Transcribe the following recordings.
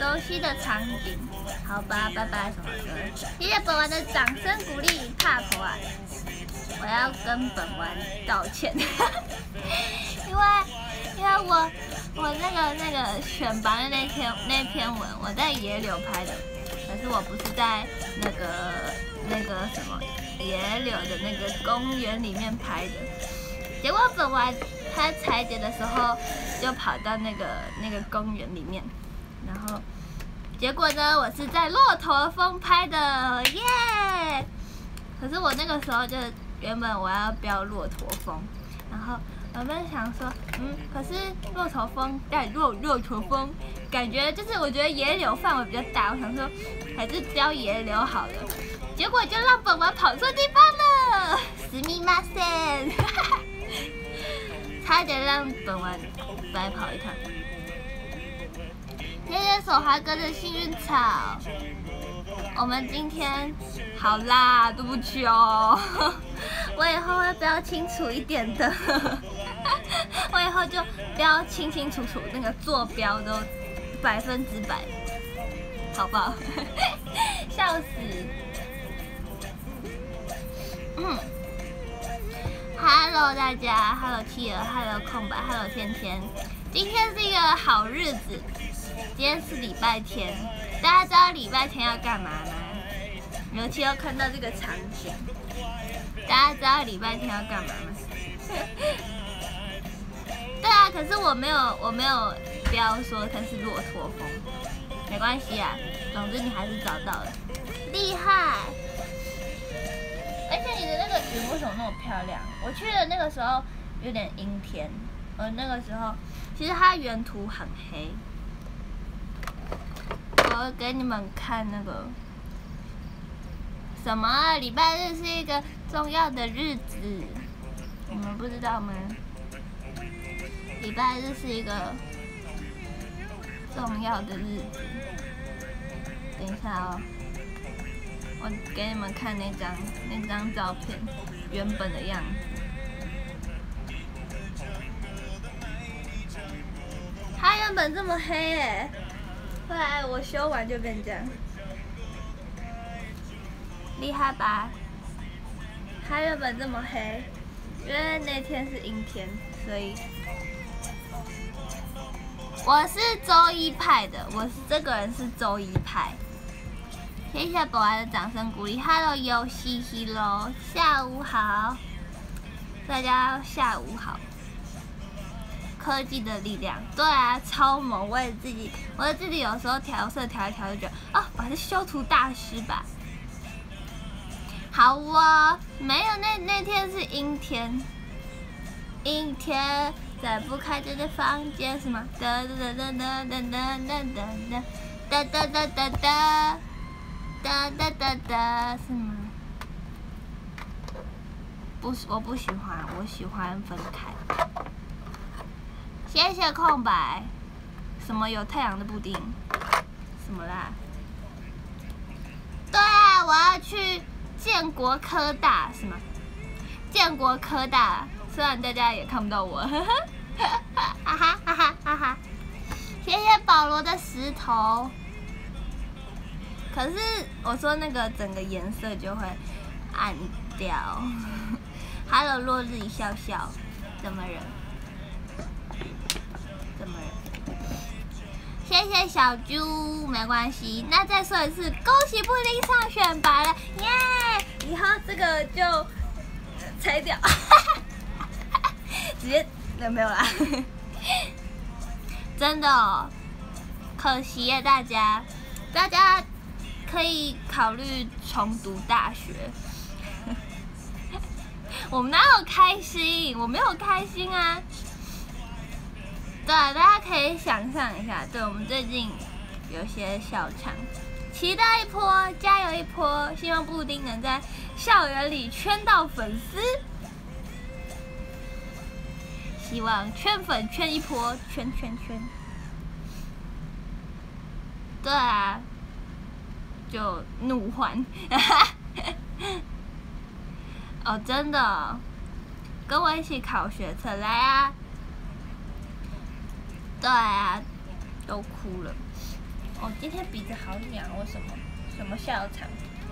熟悉的场景。好吧，拜拜什么的。谢谢本丸的掌声鼓励，怕婆啊！我要跟本丸道歉，因为我那个选拔的那篇文我在野柳拍的，可是我不是在那个什么野柳的那个公园里面拍的。结果本丸他裁剪的时候就跑到那个公园里面，然后结果呢，我是在骆驼峰拍的耶。可是我那个时候就原本我要标骆驼峰，然后我们想说，可是骆驼峰感觉就是我觉得野柳范围比较大，我想说还是标野柳好了。结果就让本丸跑错地方了，すみません。差点让本丸白跑一趟。谢谢手滑哥的幸运草。我们今天好啦，对不起哦，我以后会标清楚一点的。我以后就标清清楚楚，那个坐标都100%，好不好？笑死。Hello 大家 ，Hello 企鹅 ，Hello 空白 ，Hello 天天。今天是一个好日子，今天是礼拜天。大家知道礼拜天要干嘛吗？尤其要看到这个场景，大家知道礼拜天要干嘛吗？对啊，可是我没有标说它是骆驼峰，没关系啊，总之你还是找到了，厉害！而且你的那个云为什么那么漂亮？我去的那个时候有点阴天，那个时候其实它原图很黑。我会给你们看那个什么，礼拜日是一个重要的日子，你们不知道吗？礼拜日是一个重要的日子。等一下哦。我给你们看那张照片原本的样子，它原本这么黑耶，后来我修完就变这样，厉害吧？它原本这么黑，因为那天是阴天，所以我是周一派的，这个人是周一派。谢谢宝来的掌声鼓励 ，Hello 游戏 Hello， 下午好，大家下午好。科技的力量，对啊，超猛！我自己有时候调色调一调就觉得，我还是修图大师吧。好哦，没有那天是阴天，阴天在不开灯的房间是吗？哒哒哒哒哒哒哒哒哒哒哒哒哒。哒哒哒哒是吗？不是，我不喜欢，我喜欢分开。谢谢空白。什么有太阳的布丁？什么啦？对啊，我要去建国科大是吗？建国科大，虽然大家也看不到我，哈哈哈哈哈哈。谢谢保罗的石头。可是我说那个整个颜色就会暗掉。Hello 落日一笑笑，怎么人？谢谢小猪，没关系。那再说一次，恭喜布丁上选拔了，耶！以后这个就拆掉，直接没有啦。真的哦，可惜耶，大家可以考虑重读大学。我们哪有开心？我没有开心啊。对啊，大家可以想象一下，对我们最近有些校场，期待一波，加油一波，希望布丁能在校园里圈到粉丝，希望圈粉圈一波，圈。对啊。就怒换，哦，真的，跟我一起考学测来啊！对啊，都哭了。 哦，今天鼻子好痒，为什么？什么笑场？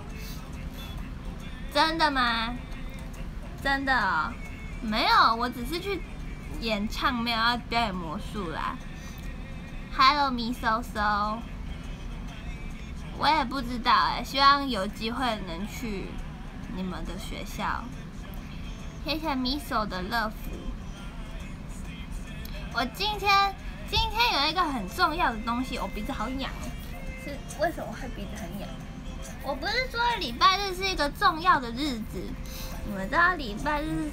真的吗？真的哦，没有，我只是去演唱，没有要表演魔术啦。Hello， 咪搜搜，我也不知道哎，希望有机会能去你们的学校。谢谢咪搜的乐福。我今天有一个很重要的东西，我鼻子好痒，是为什么会鼻子很痒？我不是说礼拜日是一个重要的日子，你们知道礼拜日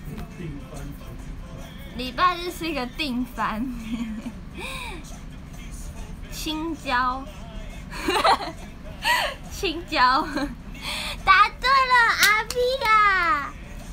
是一个定番，青椒，青椒，答对了，阿 V 呀，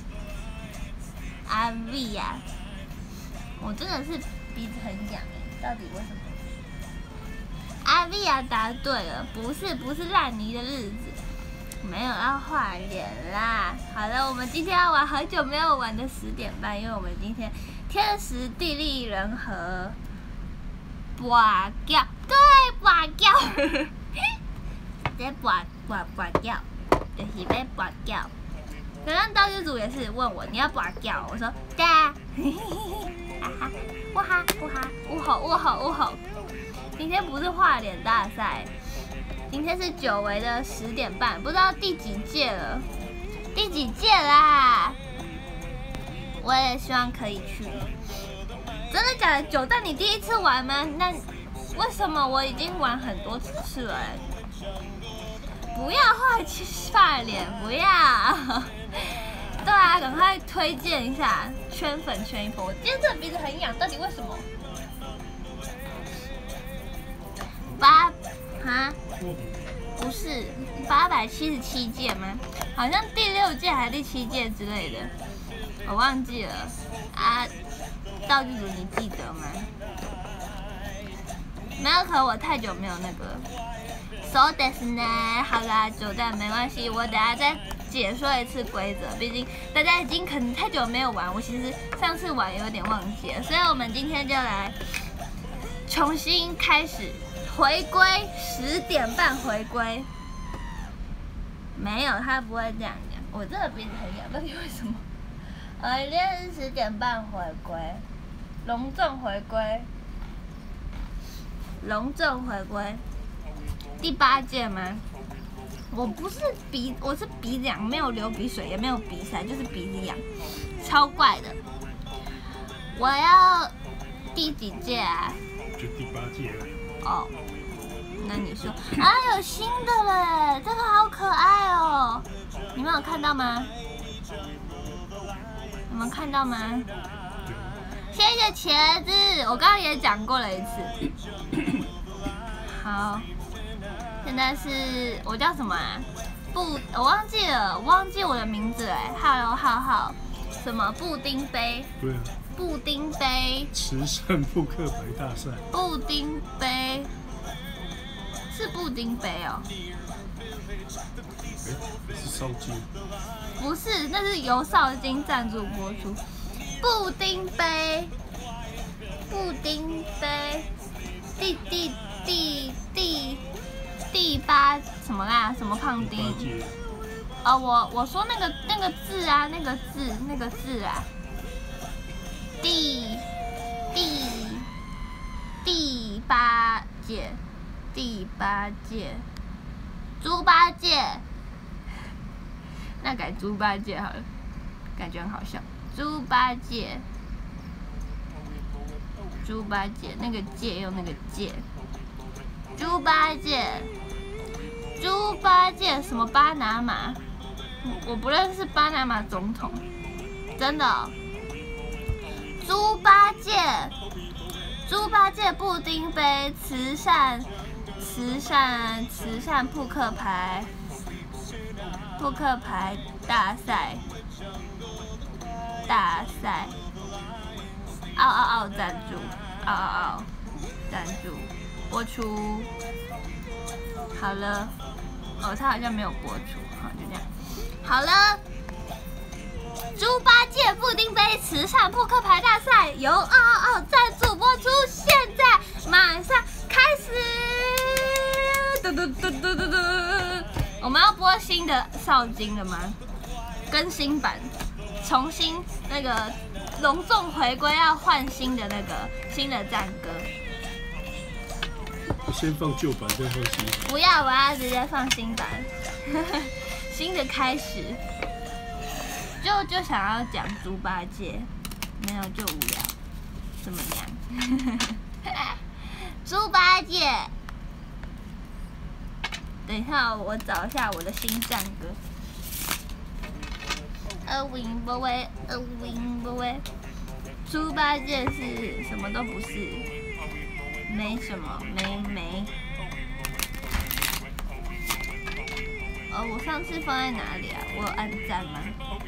阿 V 呀，我真的是鼻子很痒哎，到底为什么？阿 V 呀，答对了，不是烂泥的日子，没有要画脸啦。好了，我们今天要玩很久没有玩的10点半，因为我们今天天时地利人和，拔掉，对，拔掉，这拔掉，就是要拔掉。刚刚道具组也是问我你要拔掉，我说对啊，哈哈，呜哈呜哈，呜吼呜吼呜吼。今天不是画脸大赛，今天是久违的10点半，不知道第几届了，第几届啦？我也希望可以去。真的假的？九蛋，你第一次玩吗？那为什么我已经玩很多次了？不要画脸，不要。对啊，赶快推荐一下，圈粉圈一波。我今天这鼻子很痒，到底为什么？不是877届吗？好像第6届还是第7届之类的，我忘记了啊。道具组你记得吗？没有，可我太久没有那个。So this 呢？好啦，九蛋没关系，我等下再解说一次规则，毕竟大家已经可能太久没有玩，我其实上次玩有点忘记了，所以我们今天就来重新开始。回归10点半回归，没有，他不会这样讲。我真的鼻子很痒，到底为什么？今天是10点半回归，隆重回归，隆重回归，第8届吗？我是鼻子痒，没有流鼻水，也没有鼻塞，就是鼻子痒，超怪的。我要第几届啊？ 就第8届了。 哦，那你说啊，有新的嘞，这个好可爱哦，你们有看到吗？你们看到吗？谢谢茄子，我刚刚也讲过了一次。好，现在是我叫什么啊？我忘记了，我忘记我的名字哎。Hello， 什么布丁杯？ 对啊。 布丁杯慈善扑克牌大赛。 布丁杯是布丁杯哦。 是烧鸡。 不是，那是由少金赞助播出。布丁杯，布丁杯，第8什么啦？什么胖丁？哦，我说那个字啊，那个字啊。第8届，猪八戒，那改猪八戒好了，感觉很好笑。猪八戒，那个戒用那个戒，猪八戒什么巴拿马？我不认识巴拿马总统，真的哦。猪八戒布丁杯慈善扑克牌大赛，奥赞助播出，好了，哦，他好像没有播出，好，就这样，好了。猪八戒布丁杯慈善扑克牌大赛由赞助播出，现在马上开始。 新的少金了吗？更新版，重新那个隆重回归，要换新的那个新的战歌。 我先放旧版，再放新版。 不要，我要直接放新版，新的开始。就想要讲猪八戒，没有就无聊，怎么样？猪八戒，等一下我找一下我的新战歌。win 不会，win 不会。猪八戒是什么都不是，没什么，没。我上次放在哪里啊？我有按赞吗？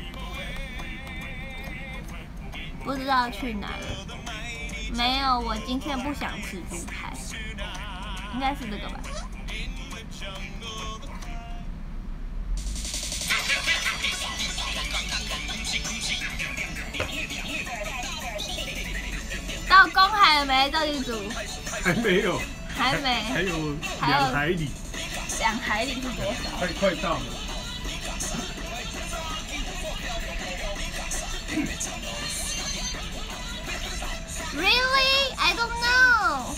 不知道去哪了。没有，我今天不想吃猪排，应该是这个吧。到公海了没，斗地主？ 还没有。 还没。 还有2海里。 2海里是多少？ 快到了。 Really? I don't know.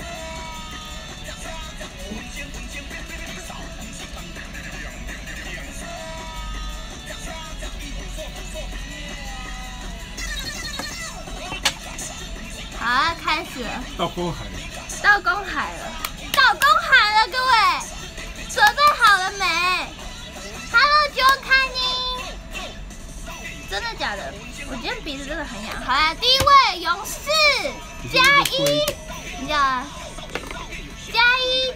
好啊，开始了。 到公海了。 到公海了，到公海了，各位，准备好了没 ？Hello， 就看你。真的假的？我今天鼻子真的很痒。好啦，第一位勇士加1，你叫啊？加1，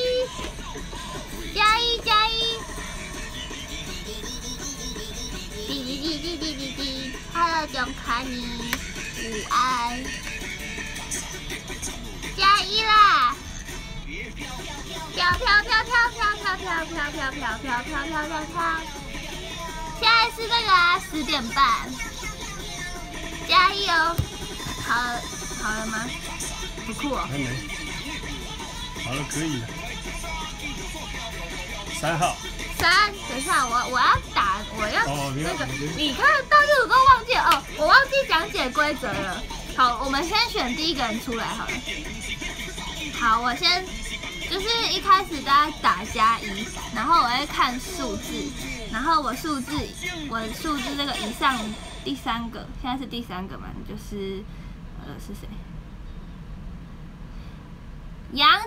滴 ，Hello， 就看你，午安。加1啦！飘！现在是那个10点半，加1哦！好了吗？不酷哦。 还没。好了，可以了。3号。 等一下，我要打，我要那个，你看到这我都忘记了哦，我忘记讲解规则了。好，我们先选第一个人出来好了。好，我先就是一开始大家打加1，然后我会看数字，然后我数字这个以上第3个，现在是第3个嘛，就是是谁？杨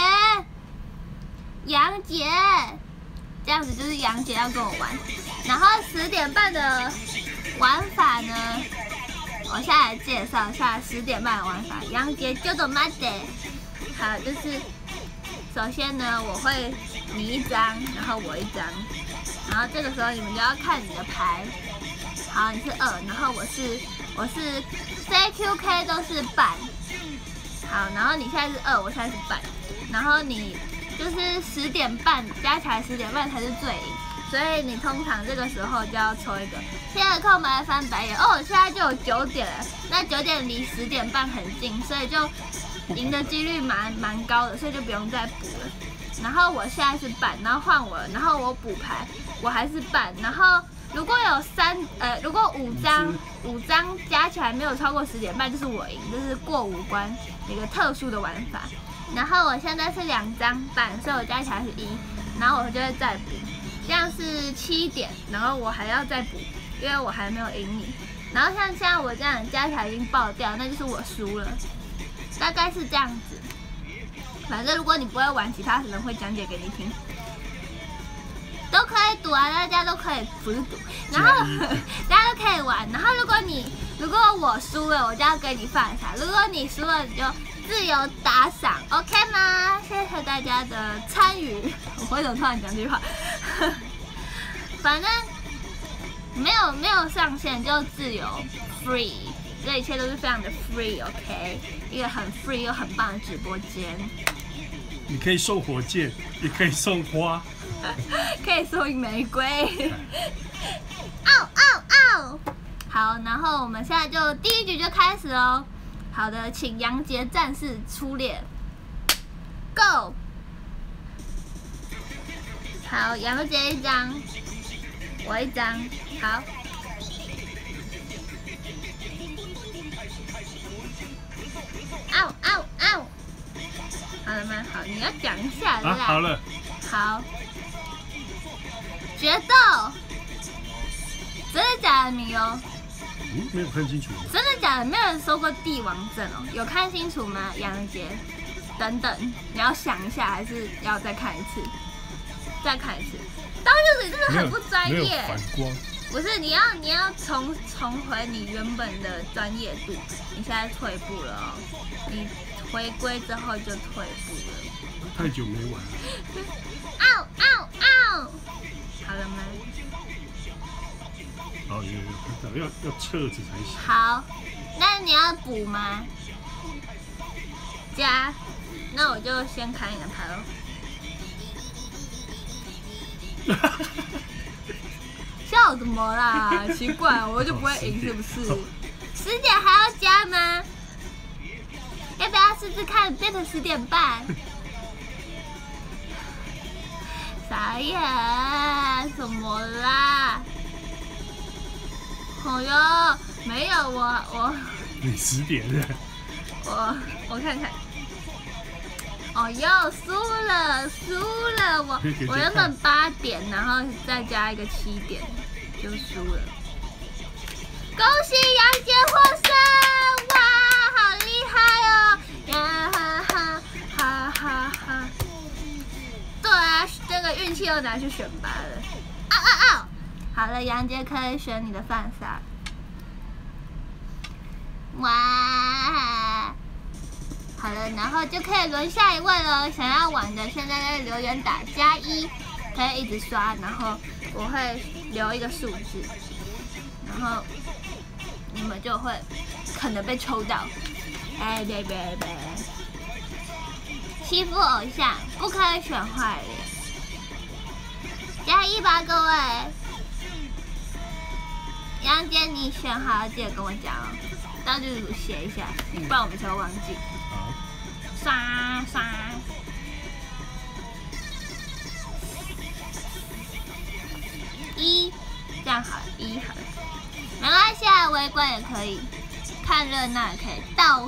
姐，这样子就是杨姐要跟我玩。然后10点半的玩法呢，我现在来介绍一下10点半的玩法。杨姐就懂吗的？好，就是首先呢，我会你1张，然后我1张，然后这个时候你们就要看你的牌。好，你是2，然后我是 CQK 都是半。好，然后你现在是2，我现在是半，然后你就是10点半加起来10点半才是最赢，所以你通常这个时候就要抽一个。现在空白翻白眼哦，现在就有9点了，那9点离10点半很近，所以就赢的几率蛮高的，所以就不用再补了。然后我现在是半，然后换我了，然后我补牌，我还是半，然后如果有如果5张加起来没有超过10点半，就是我赢，就是过5关一个特殊的玩法。然后我现在是2张半，所以我加起来是1，然后我就会再补，这样是7点，然后我还要再补，因为我还没有赢你。然后像现在我这样加起来已经爆掉，那就是我输了，大概是这样子。反正如果你不会玩，其他人会讲解给你听，都可以赌啊，大家都可以，不是赌，然后大家都可以玩。然后如果我输了，我就要给你放下；如果你输了，你就自由打赏 ，OK 吗？谢谢大家的参与。我为什么突然讲这句话？反正没有上限，就自由 free， 这一切都是非常的 free，OK， 一个很 free 又很棒的直播间。 你可以送火箭，也可以送花， 可以送玫瑰。好，然后我们现在就第一局就开始哦。好的，请杨杰战士出列 ，Go！ 好，杨杰1张， 我一张，好。嗷嗷嗷！好了吗？好，你要讲一下的啦。 好了。 好。决斗，真的假的米哦？ 没有看清楚。 真的假的？没有人收过帝王证哦？有看清楚吗？杨杰，等等，你要想一下，还是要再看一次？再看一次。当就是你真的很不专业。 没有反光。 不是，你要重回你原本的专业度。你现在退步了哦，你回归之后就退步了。 太久没玩了。 嗷嗷嗷！好了吗？ 好，要册子才行。 好，那你要补吗？加，那我就先开你的牌喽。笑什么啦？奇怪，我就不会赢是不是？10点还要加吗？要不要试试看变成10点半？傻眼，什么啦？哦哟，没有我。 你10点了。 我看看。哦哟，输了！我原本8点，然后再加一个7点，就输了。恭喜杨杰获胜！哇，好厉害哦！呀哈哈哈哈哈！对啊，这个运气又拿去选拔了。嗷！好了，杨杰可以选你的犯傻。哇！好了，然后就可以轮下一位了。想要玩的，现在在留言打+1，可以一直刷，然后我会留一个数字，然后你们就会可能被抽到。哎，别！欺负偶像不可以选坏脸。+1吧，各位。杨杰，你选好了记得跟我讲哦，到剧组写一下，不然我们才会忘记。刷，这样好了，1好了，没关系啊，围观也可以，看热闹也可以，到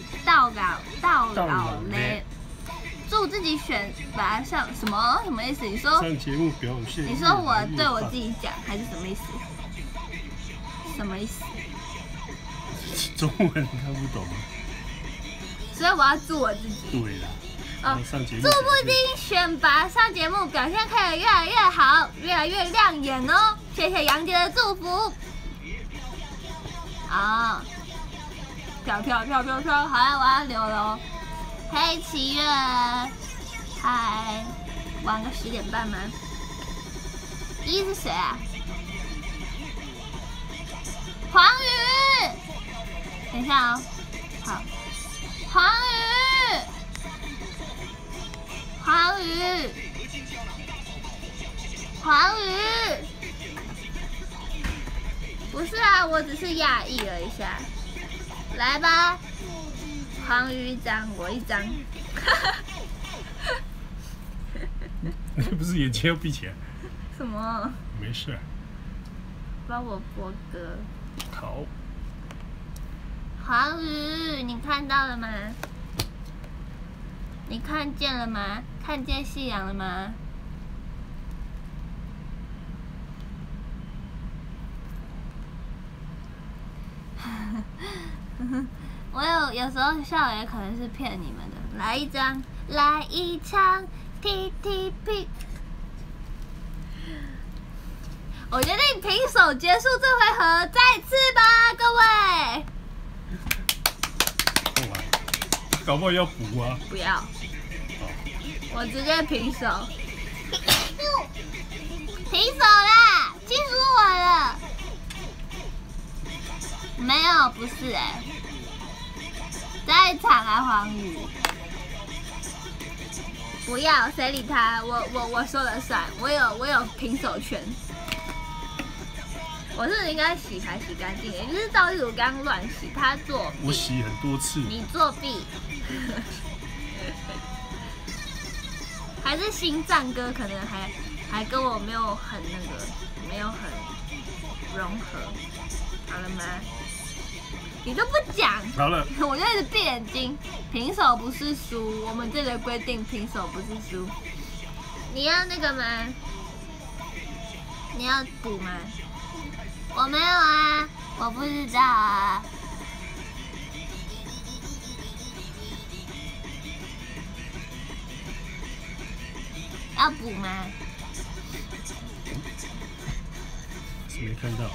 老嘞，祝自己选拔上什么意思？你说上节目表现？ 你说我对我自己讲，还是什么意思？什么意思？ 中文看不懂。 所以我要祝我自己。 对啦。 祝不定选拔上节目表现可以越来越好，越来越亮眼哦！谢谢杨杰的祝福。啊，飘，好了，我要留了哦。嘿，7月，嗨，玩个10点半吗？1是谁啊？黄宇，等一下哦，好，黄宇，不是啊，我只是讶异了一下。来吧，黄宇一张，我一张。 你不是眼睛要闭起来？ 什么？ 没事。 帮我播歌。 好。 黄宇，你看到了吗？你看见了吗？看见夕阳了吗？我有时候笑也可能是骗你们的。来一张，来一场 TTP。我决定平手结束这回合，再次吧，各位。 搞不好要补啊！ 不要，我直接平手。平手啦，欺负我了。没有，不是哎、在场啊，黄宇。不要，谁理他？我说了算，我有平手权。我是不是应该洗牌洗干净？你是赵玉茹刚乱洗，他作弊。 我洗很多次。 你作弊。还是心脏哥可能还跟我没有很那个，没有很融合，好了吗？你都不讲， 好了， 我就一直闭眼睛。平手不是输，我们这里的规定，平手不是输。你要那个吗？你要补吗？我没有啊，我不知道啊。要补吗？ 没看到。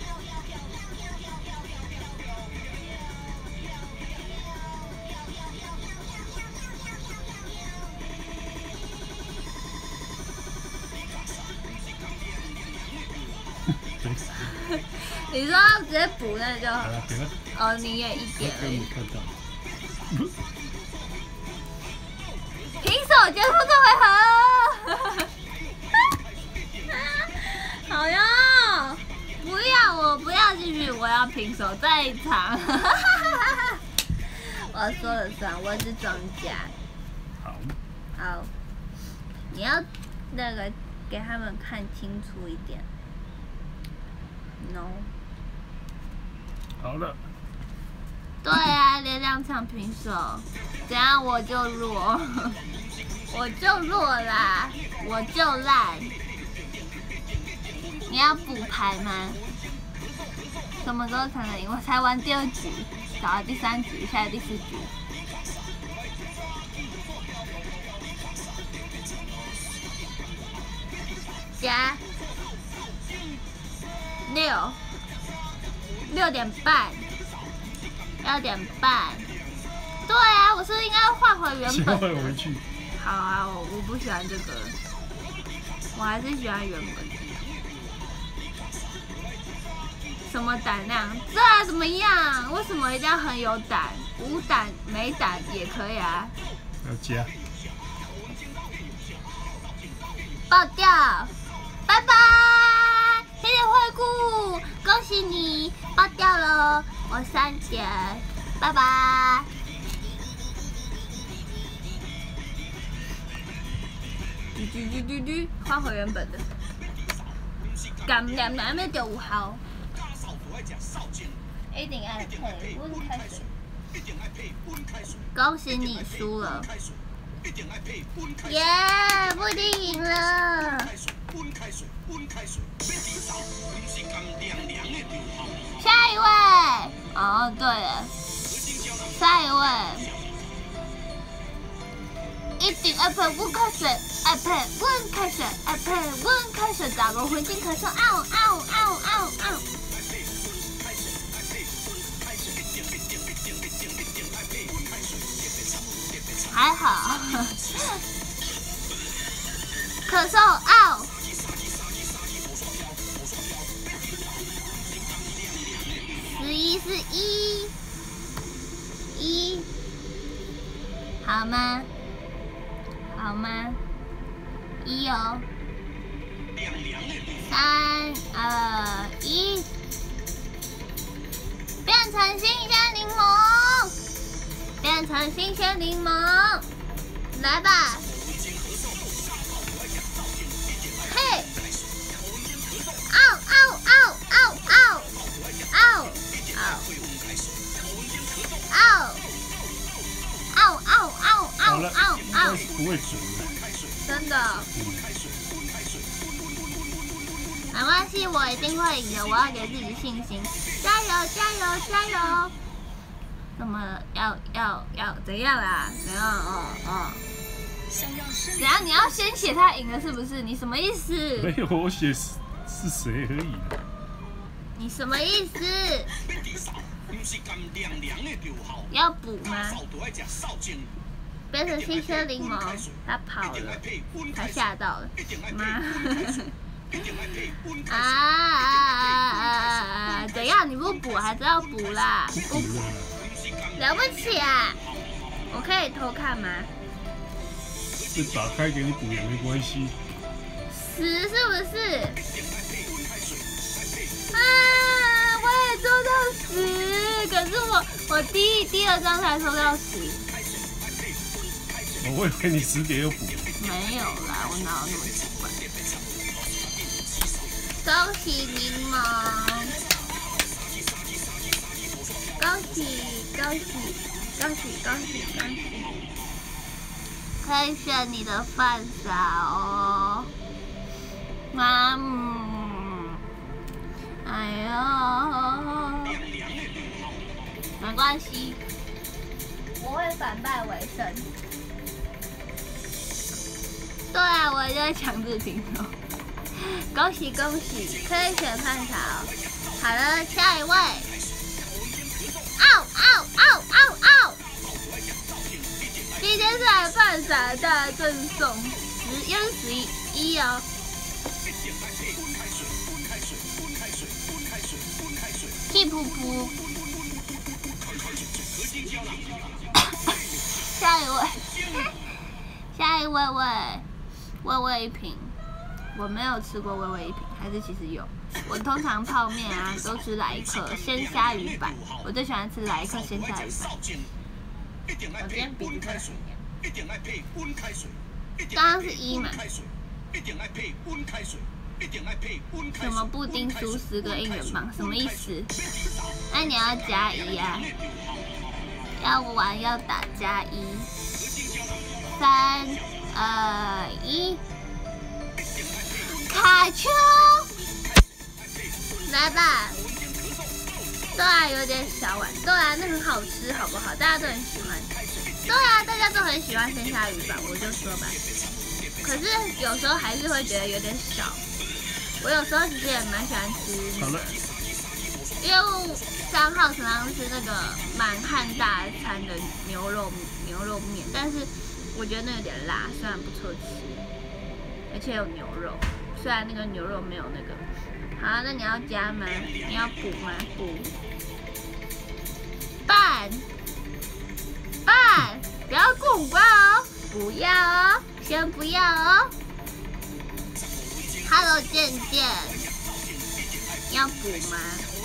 你说要直接补那就好。 给他。 哦，你也一点而已。 没看到。 平手结束这回合。好哟，不要，我不要继续，我要平手再一场。我说了算，我是庄家。 好。 好，你要那个给他们看清楚一点。No。 好了。 对啊，连2场平手，怎样我就弱，我就弱啦，我就烂。你要补牌吗？什么时候才能赢？我才玩第2局，打到第3局，现在第4局。加6点半。6点半，对啊，我是不是应该换回原本的？ 换回去。 好啊，我不喜欢这个，我还是喜欢原本的。什么胆量？这啊怎么样？为什么一定要很有胆？无胆没胆也可以啊。 要加。 爆掉，拜拜！谢谢惠顾，恭喜你爆掉了。我3点，拜拜。换回原本的。干凉凉的就有效。一定爱配温开水。恭喜你输了。耶，不一定赢了。下一位，哦对了，下一位，一定爱配温开水，爱配温开水，爱配温开水，打个浑身咳嗽，嗷嗷嗷嗷嗷。还好，咳嗽嗷。11，好吗？好吗？1哦。3、2、1，变成新鲜柠檬，变成新鲜柠檬，来吧！嘿！嗷嗷嗷嗷嗷嗷！ 不会准的。 真的。没关系，我一定会赢的，我要给自己信心，加油加油加油！怎么要怎样啦？怎样怎样？你要先写他赢了是不是？你什么意思？ 没有，我写是谁而已。 你什么意思？要补吗？变成新鲜柠檬，他跑了，他吓到了，妈！怎样？你不补还是要补啦？不补，了不起啊！我可以偷看吗？ 是打开给你补也没关系。 10是不是？我也抽到10，可是我第2张才抽到10。 我以为你10点又补。 没有啦，我哪有那么奇怪？ 恭喜柠檬，恭喜恭喜恭喜恭喜恭喜！可以选你的饭勺哦。哎呦，没关系，我会反败为胜。对啊，我就会强制平手。恭喜恭喜，可以选饭勺。好了，下一位。今天是饭勺大赠送10/11哦。气噗噗。下一位味一瓶。我没有吃过味一瓶，还是其实有。我通常泡面啊都吃来客鲜虾鱼板，我最喜欢吃来客鲜虾鱼板。我今天鼻子真的很痒。刚刚是1嘛？什么布丁酥10个应援棒？什么意思？那你要加1啊？要玩要打加1。3、2、1，卡丘，来吧！对啊，有点小碗。对啊，那很好吃，好不好？大家都很喜欢。对啊，大家都很喜欢鲜虾鱼板，我就说吧。可是有时候还是会觉得有点少。我有时候其实也蛮喜欢吃那个，因为3号常常吃那个满汉大餐的牛肉面，但是我觉得那有点辣，虽然不错吃，而且有牛肉，虽然那个牛肉没有那个。好，那你要加吗？你要补吗？补。拌，不要过5关哦，不要哦，先不要哦。Hello 健健，要补吗？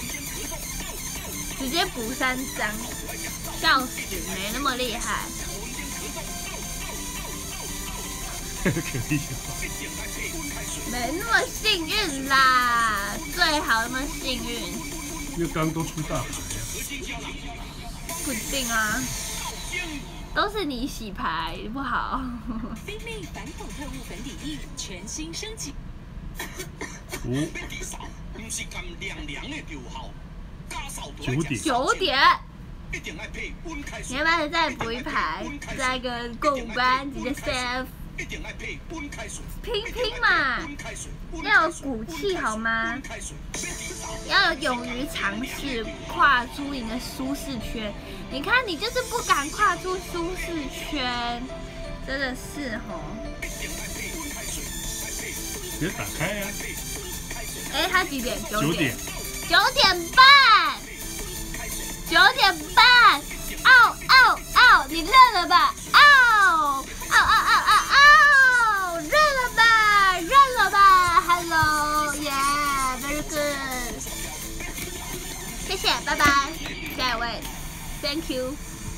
直接补3张，笑死，没那么厉害。 可以。 没那么幸运啦，最好那么幸运。 因为刚刚都出大牌了。 不一定啊，都是你洗牌不好。 菲妹反恐特务粉底液全新升级。 9点。 你要不要再补一排，再个过5关，直接 save。拼嘛，要有骨气好吗？要勇于尝试，跨出你的舒适圈。你看，你就是不敢跨出舒适圈，真的是吼。 别打开呀！ 哎，他几点？9点。 9点半。9点半。你认了吧？认了吧 ！Hello， yeah，very good。谢谢，拜拜。下一位 ，Thank you。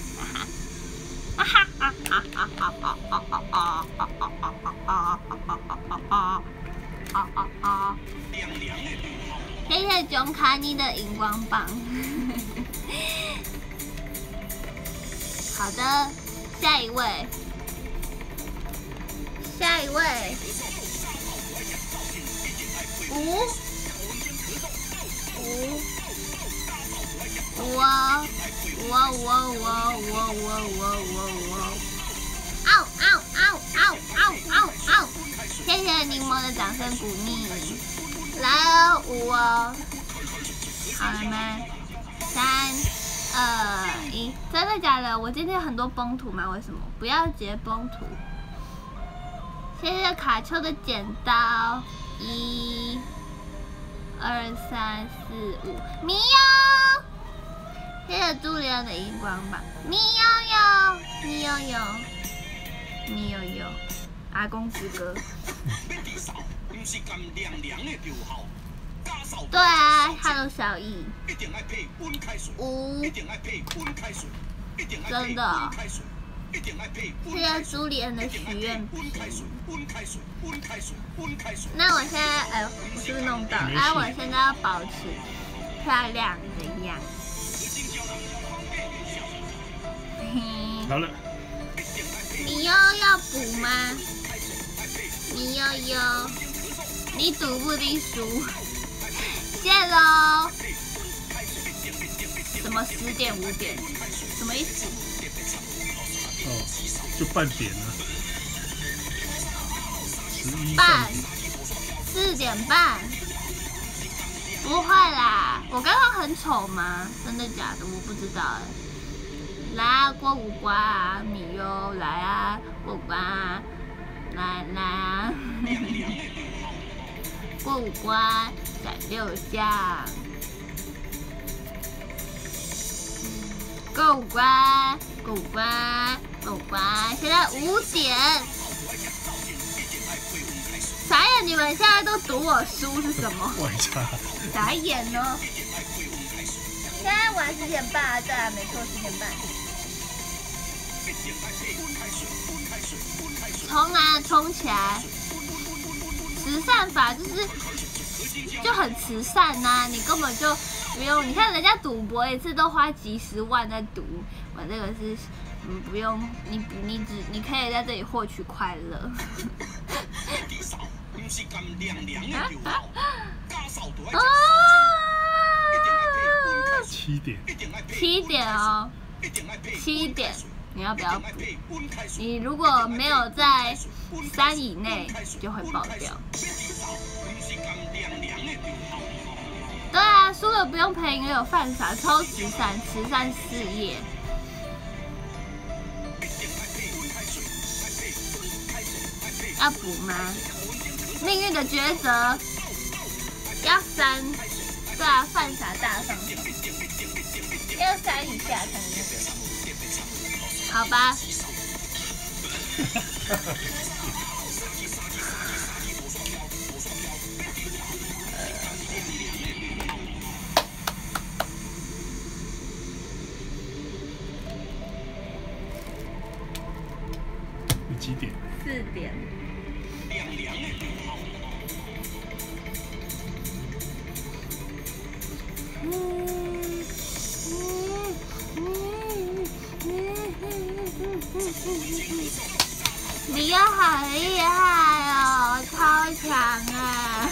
谢谢囧卡尼的荧光棒。好的，下一位。谢谢柠檬的掌声鼓励，来哦，5哦，好了吗？3、2、1，真的假的？我今天很多崩图吗？为什么？不要截崩图。谢谢卡丘的剪刀，1、2、3、4、5，咪哟！谢谢朱莉安的荧光棒，咪悠，阿公之歌。对啊 ，Hello 小易。真的。 谢谢朱莉安的许愿瓶。那我现在，我是不是弄到？我现在要保持漂亮的样子。 好了。 你又要补吗？你悠悠，你赌不定输。谢喽。什么10点5点？什么意思？ 哦，就半点了。 半，4点半。不会啦，我刚刚很丑吗？真的假的？我不知道哎。来啊，过五关啊，你哟，来啊，过五关啊，来啊，过五关，闪6项，过五关，过五关，过五关，现在5点。傻眼，你们现在都赌我输是什么？ 外差。 傻眼哦！现在玩10点半啊，对啊，没错，10点半。冲啊，冲起来！慈善法就很慈善呐、你根本就不用。你看人家赌博一次都花几10万在赌，我这个是，不用，你可以在这里获取快乐。7点哦，7点，你要不要补？你如果没有在3以内，就会爆掉。对啊，输了不用赔，因为有犯法，超慈善事业。要补吗？命运的抉择，要3，对啊，犯法大放手，要3以下才能那个，好吧。 你几点 ？4点。你又好厉害哦，超强啊！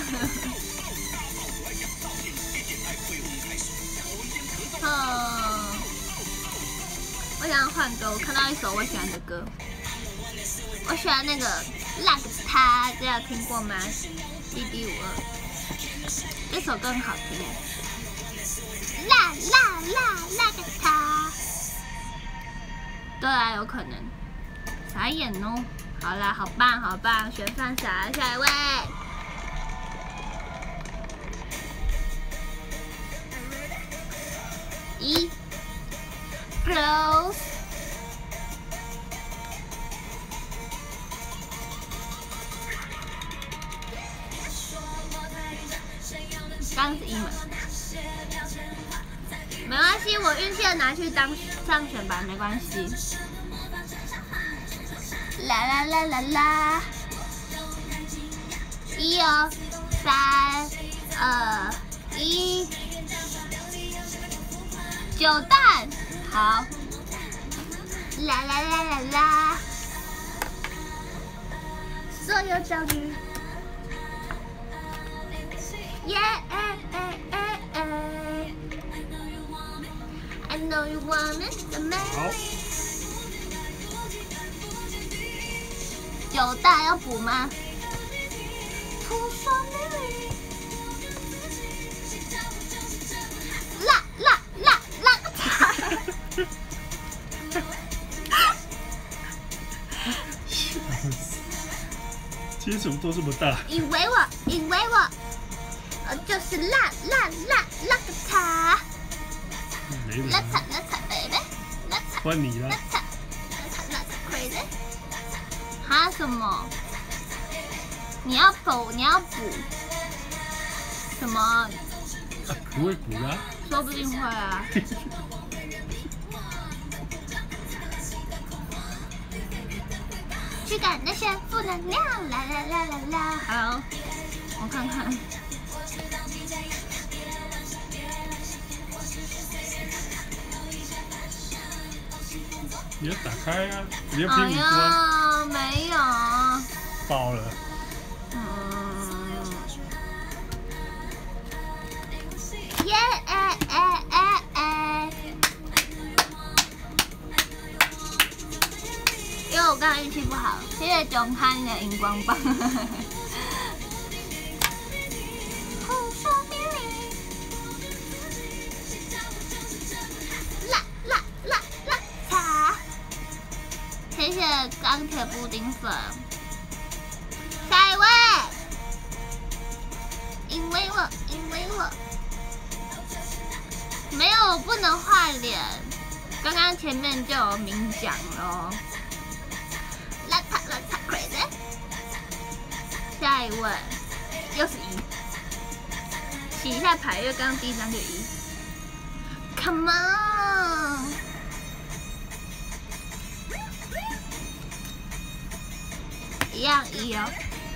我想要换歌，我看到一首我喜欢的歌，我喜欢那个《辣个他》，这有听过吗？DD52，这首歌很好听。辣个他。对啊，有可能。傻眼哦。好啦，好棒，选放傻，下一位。Close。刚是1门。没关系，我运气的拿去当上选吧，没关系。啦，1哦，3、2、1， 9蛋，好。啦，所有教育。I know you want it, the man。 好。 9大要补吗？ 今天怎么都这么大？ 以为我，就是辣个他。 没人。 辣惨 baby， 辣惨。 换你了。 辣惨 crazy。哈什么？你要补什么？ 不会补啦。 说不定会啊。 驱赶那些负能量，啦啦啦啦啦。好，我看看。 你要打开啊！你要拼五官。 哎呦，没有。 爆了。 耶哎哎哎哎！因为我刚刚运气不好，谢谢囧憨的荧光棒。谢谢钢铁布丁粉。下一位，因为我没有，我不能画脸。刚刚前面就有明讲了。邋遢邋遢 crazy。下一位，又是一。洗一下牌，因为刚刚第一张就一。Come on。一样一哦，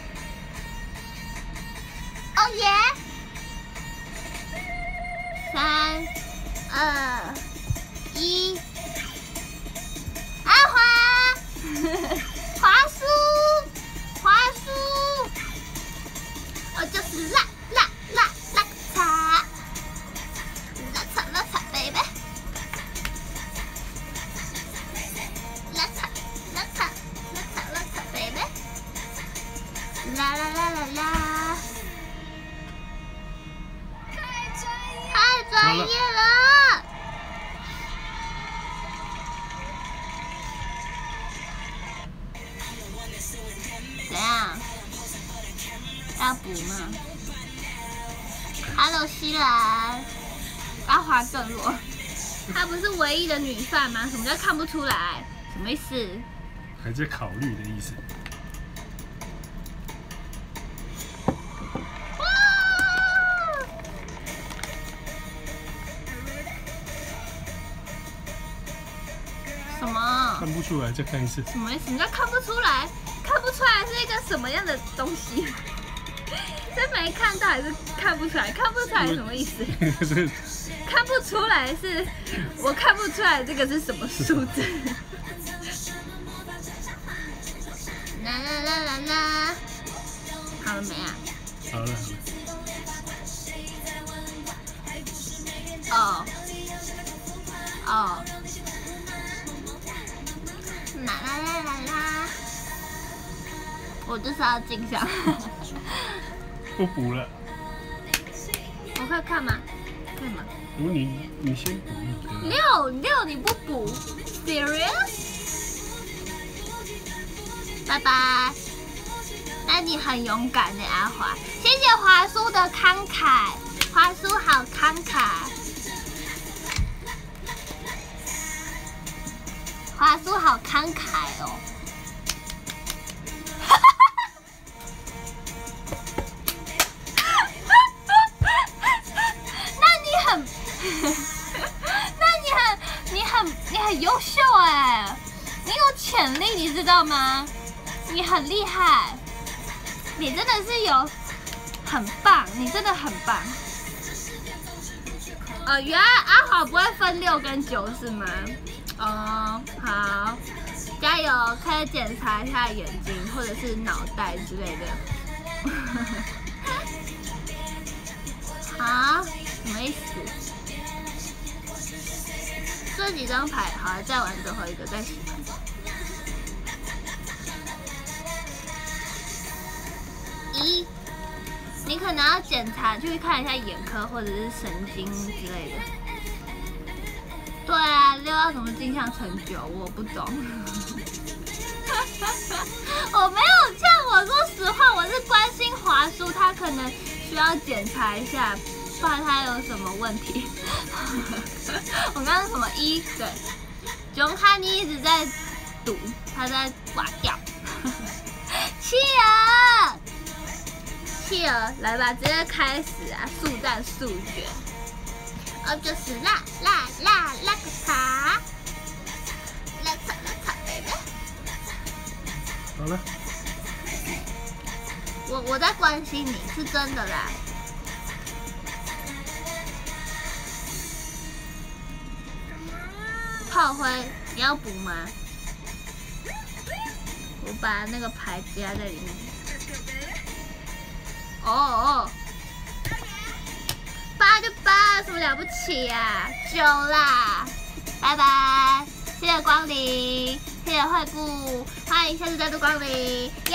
哦耶！3、2、1，阿华，华叔，哦就是辣茶 baby， 辣茶 baby。啦啦啦啦啦！太专业了！怎样？要补吗 ？Hello， 西兰，阿华更弱。她不是唯一的女犯吗？什么叫看不出来？什么意思？ 还在考虑的意思。 什么？ 看不出来，再看一次。 什么意思？你叫看不出来？看不出来是一个什么样的东西？是没看到还是看不出来？看不出来是什么意思？看不出来是，我看不出来这个是什么数字？啦啦啦啦啦！好了没啊？ 好了。 哦。哦。啦啦啦啦啦！我就是要镜像。 不补了。 我快看嘛，看嘛。 如果你先补一个。 六你不补 ，serious？ 拜拜。那你很勇敢的阿华，谢谢华叔的慷慨，华叔好慷慨。华叔好慷慨哦！你很优秀哎，你有潜力，你知道吗？你很厉害，你真的是有很棒，你真的很棒。原来阿华不会分6跟9是吗？哦，好，加油！可以检查一下眼睛或者是脑袋之类的。啊？什么意思？这几张牌，好，再玩最后一个，再洗牌。1，你可能要检查，去看一下眼科或者是神经之类的。对啊，6要怎么镜像成9？我不懂。我没有这样，我说实话，我是关心华叔，他可能需要检查一下，怕他有什么问题。我刚刚什么1？对，囧哈尼一直在赌，他在刮掉。企鹅，来吧，直接开始啊！速战速决。哦，就是啦个茶，啦茶 baby。 好了。 我在关心你，是真的啦。炮灰，你要补吗？我把那个牌夹在里面。哦，8就8，有什么了不起啊？9啦，拜拜，谢谢光临，谢谢惠顾，欢迎下次再度光临，耶！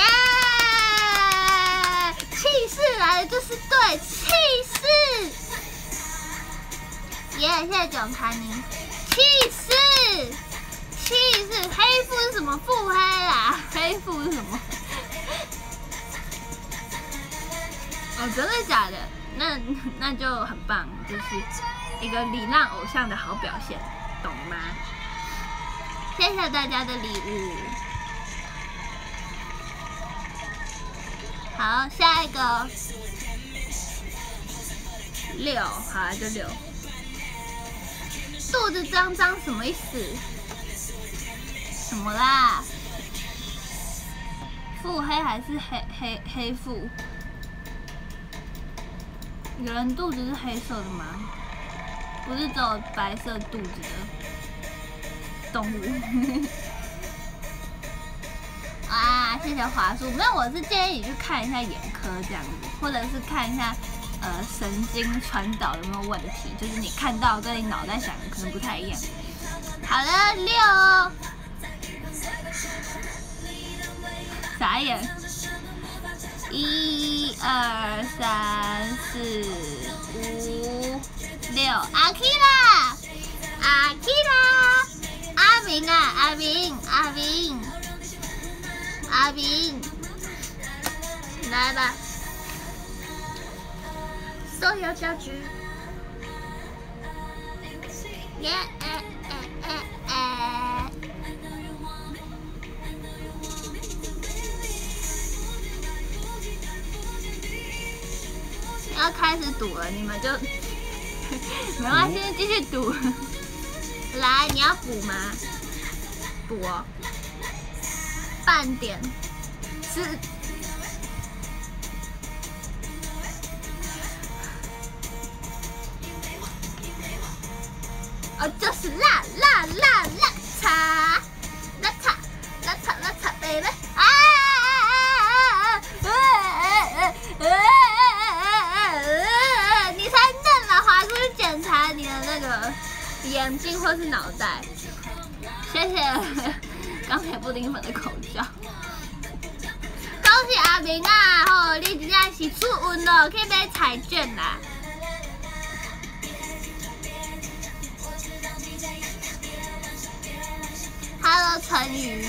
气势来的就是对，气势，耶！谢谢囧卡尼，气势，气势，黑腹是什么？腹黑啦，黑腹是什么？哦，真的假的？那就很棒，就是一个礼让偶像的好表现，懂吗？谢谢大家的礼物。好，下一个6，好啊，就6。肚子脏脏什么意思？什么啦？腹黑还是黑腹？有人肚子是黑色的吗？不是只有白色肚子的动物。啊，谢谢华叔。没有，我是建议你去看一下眼科这样子，或者是看一下神经传导有没有问题，就是你看到跟你脑袋想的可能不太一样。好了，6，傻眼。1、2、3、4、5、6，阿 K 啦，阿 K 啦，阿明啊，阿明，来吧，所有家具，耶要开始赌了，你们就没关系，继续赌。来，你要补吗？补哦，半点是。哦，就是辣茶，baby， 你才嫩了，滑出去检查你的那个眼睛或是脑袋。谢谢钢铁布丁粉的口罩。恭喜阿明啊！吼，你真正是出运了，可以买彩券啦。Hello， 陈宇。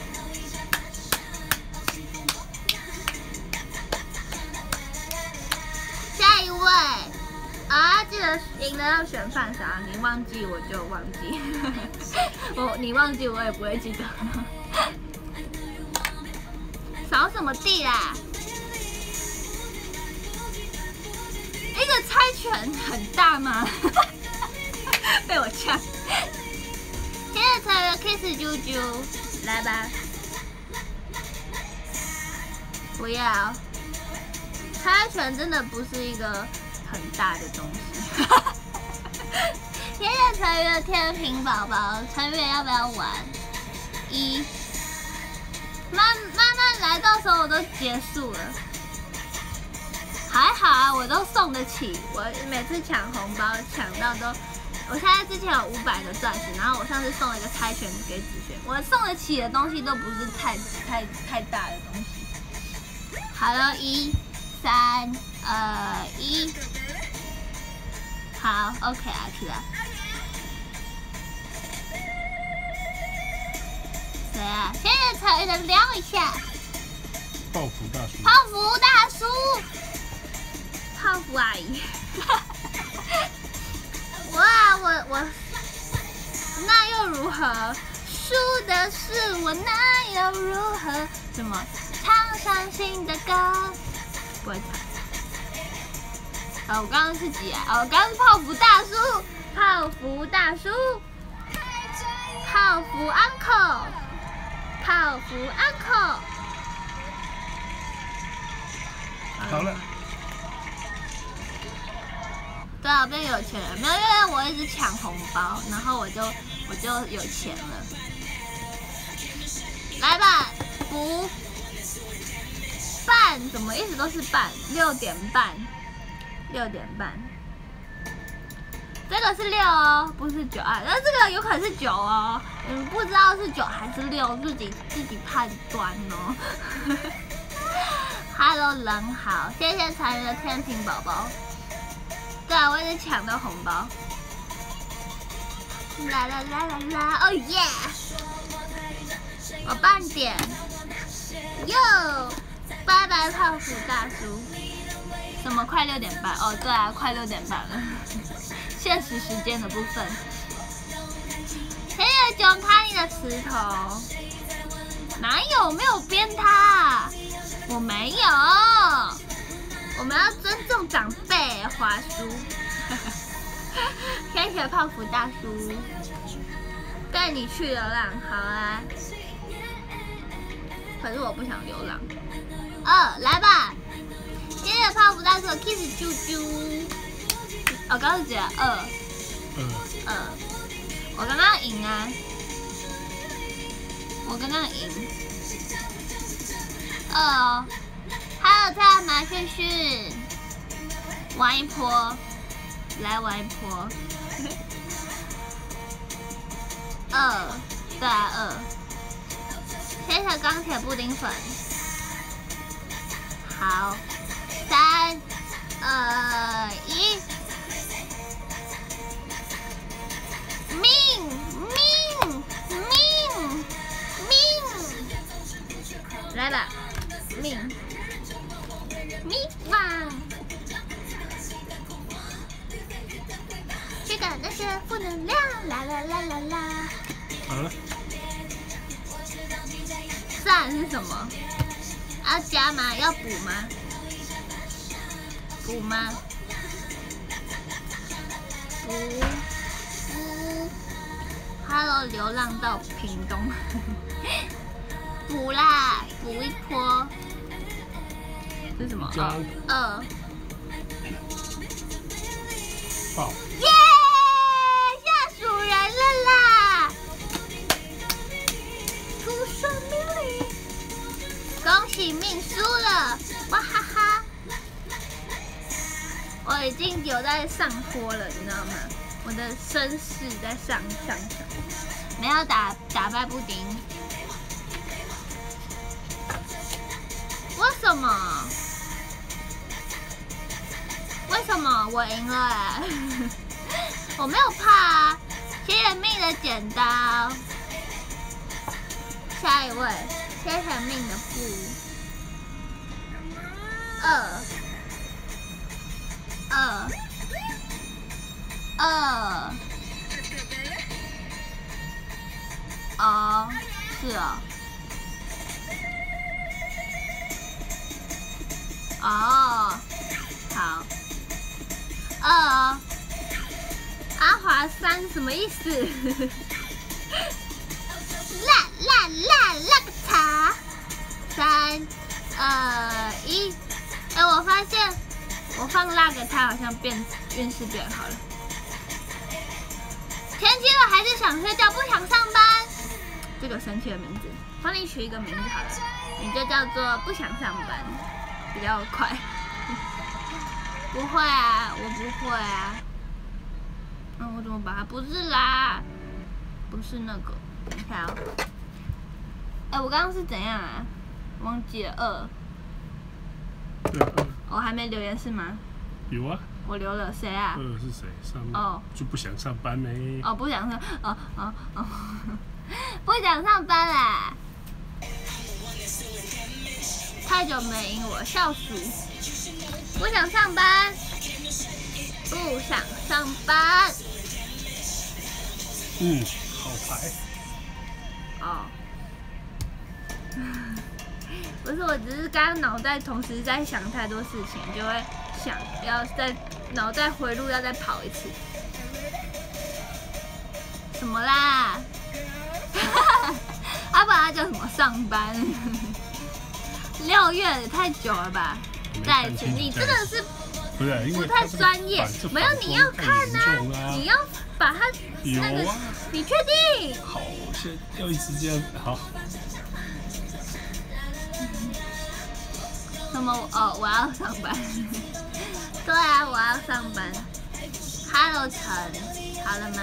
下一位啊，记得赢了要选饭啥，你忘记我就忘记，你忘记我也不会记得。扫什么地啦？一个猜拳很大吗？被我呛。现在才有 kiss 啾啾，来吧。不要。猜拳真的不是一个很大的东西。谢谢成员的天平宝宝，成员要不要玩？1，慢慢来，到时候我都结束了。还好啊，我都送得起。我每次抢红包抢到都，我现在之前有500个钻石，然后我上次送了一个猜拳给子璇，我送得起的东西都不是太大的东西。好了，1、3、2、1，好 ，OK 啊，去了。谁啊？现在才能聊一下。 泡芙大叔。 泡芙大叔。泡芙阿姨。哇，我，那又如何？输的是我，那又如何？什么？唱伤心的歌。不会唱。我刚刚是几啊？我刚刚是泡芙大叔，泡芙大叔，泡芙 uncle，泡芙 uncle， 好了。 对啊，变有钱人，没有，因为我一直抢红包，然后我就有钱了。来吧，不半，怎么一直都是半？6点半，6点半。这个是6哦，不是9啊，那这个有可能是9哦，不知道是9还是6，自己判断哦。Hello， 人好，谢谢残余的天平宝宝。对啊，我一直抢到红包。啦啦啦啦啦，哦耶！我半点，哟，拜拜胖虎大叔。什么快6点半？哦，对啊，快6点半了。现实时间的部分。谢谢囧卡尼的石头。哪有？没有鞭他，我没有。我们要尊重长辈，华叔。谢谢胖虎大叔，带你去流浪，好啊。可是我不想流浪。来吧。谢谢胖虎大叔的 kiss 啾啾。我刚刚只2。我刚刚赢啊！我刚刚赢。哦。还有他马旭旭，玩一波，来玩一波。对啊2。谢谢钢铁布丁粉。好，3、2、1，命，来吧，命。咪哇！驱赶那些负能量，啦啦啦啦啦。 好了。 3是什么？要加吗？要补吗？补吗？补。Hello， 流浪到屏东。补啦，补一波。这是什么？2。 爆！ 耶！下属人了啦！出生命令，恭喜命输了，哇哈哈！我已经有在上坡了，你知道吗？我的声势在上，没有打败布丁。为什么？为什么我赢了哎？我没有怕啊！谢谢命的剪刀。下一位，谢谢命的布。哦，是哦。哦，好。阿华3什么意思？辣个茶。3、2、1。我发现我放辣个茶好像运势变好了。天气热还是想睡觉不想上班？这个神奇的名字，帮你取一个名字好了，你就叫做不想上班，比较快。不会啊，我不会啊。我怎么把它？不是啦，不是那个。等一下哦。我刚刚是怎样啊？忘记了2。 对啊2。 我还没留言是吗？ 有啊。 我留了谁啊 2是谁？上面。就不想上班呢。 不想上。不想上班啦。太久没赢我，笑死。不想上班，不想上班。 好牌。 不是，我只是刚刚脑袋同时在想太多事情，就会想要在脑袋回路要再跑一次。什么啦？不然他叫什么上班？6月也太久了吧？ 再一次，你这个是不是因为不太专业，没有你要看啊，你要把它那个，你确定？ 好，现在要一直这样，好。 什么？哦，我要上班。对啊，我要上班。Hello， 陈，好了吗？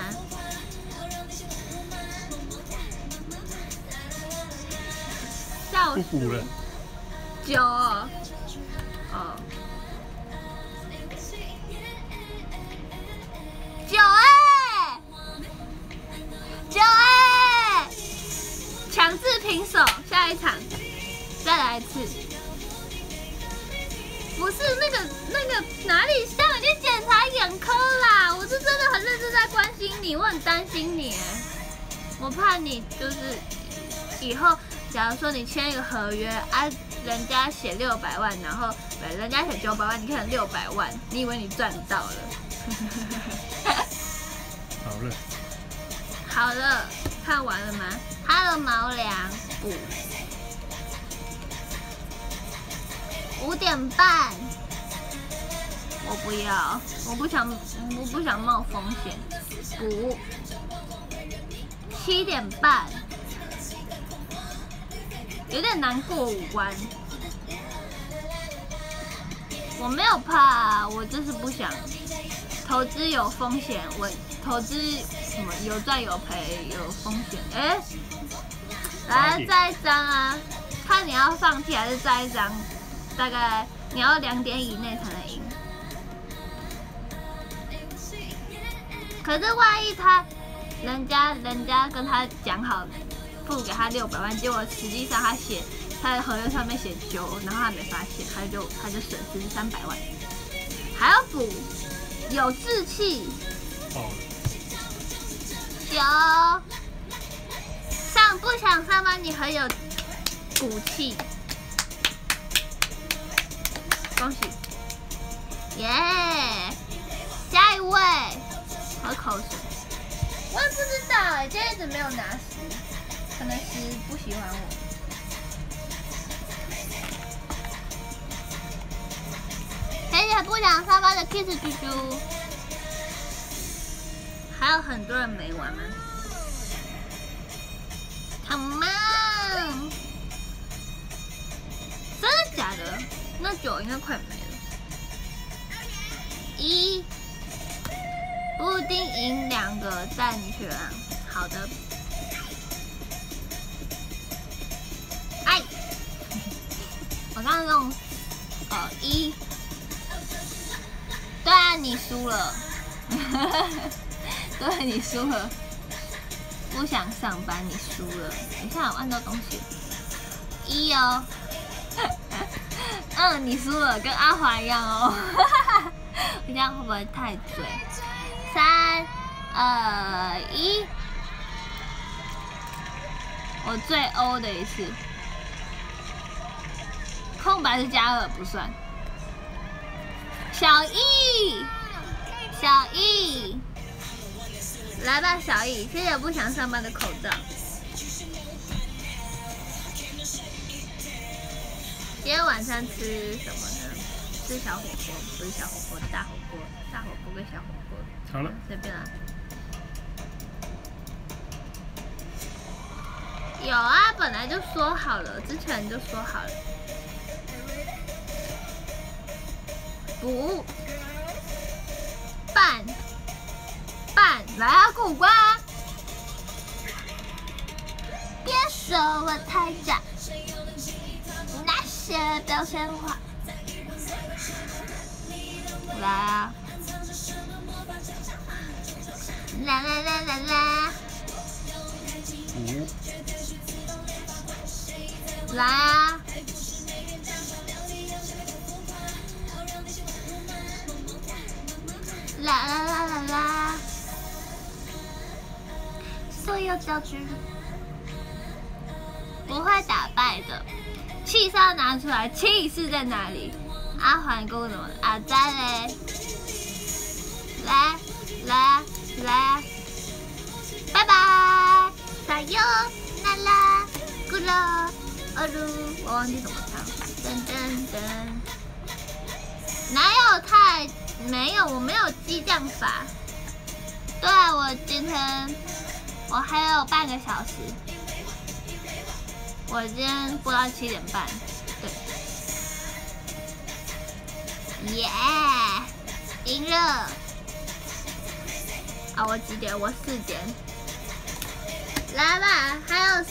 不补了。 9哦。哦。9哎！9哎！强制平手，下一场再来一次。不是那个哪里像？你去检查眼科啦！我是真的很认真在关心你，我很担心你，我怕你就是以后，假如说你签一个合约啊，人家写600万，然后人家写900万，你可能600万，你以为你赚到了？ 好了。 好了，看完了吗 ？Hello， 毛良补。5点半，我不要，我不想冒风险。补7点半，有点难过5关。我没有怕，我就是不想投资有风险，我投资什么有赚有赔有风险。哎，来再一张啊，看你要放弃还是再一张。大概你要2点以内才能赢，可是万一人家跟他讲好付给他600万，结果实际上他的合约上面写9，然后他没发现，他就损失300万，还要补，有志气。9不想上班，你很有骨气。恭喜，耶！下一位，喝口水。我也不知道哎，今天一直没有拿10，可能10不喜欢我。谢谢不想上班的 Kiss 猪猪。还有很多人没玩吗 ？Come on！ 真的假的？那9应该快没了。1，布丁赢2个，带你去了。好的。哎，我刚刚用1。对啊，你输了。对，你输了。不想上班，你输了。等一下，我按到东西。1哦。你输了，跟阿华一样哦。我这样会不会太嘴？3、2、1，我最欧的一次。空白是加2不算。小易，来吧，小易，谢谢不想上班的口罩。今天晚上吃什么呢？吃小火锅，不是小火锅，大火锅，大火锅跟小火锅。 好了， 随便啦。有啊，本来就说好了，之前就说好了。补半，来啊，过5关啊！别说我太假。那些表现话，来啊！啦啦啦啦啦！5，来啊！啦啦啦啦啦！所有道具不会打败的。气势要拿出来，气势在哪里？阿环跟我怎么？阿仔嘞，来，拜拜，撒哟那拉，咕噜，我忘记怎么唱，噔噔噔。 没有，我没有激将法。对啊，我今天我还有半个小时，我今天播到7点半。对，耶，赢了！啊，我几点？我4点。来吧，还有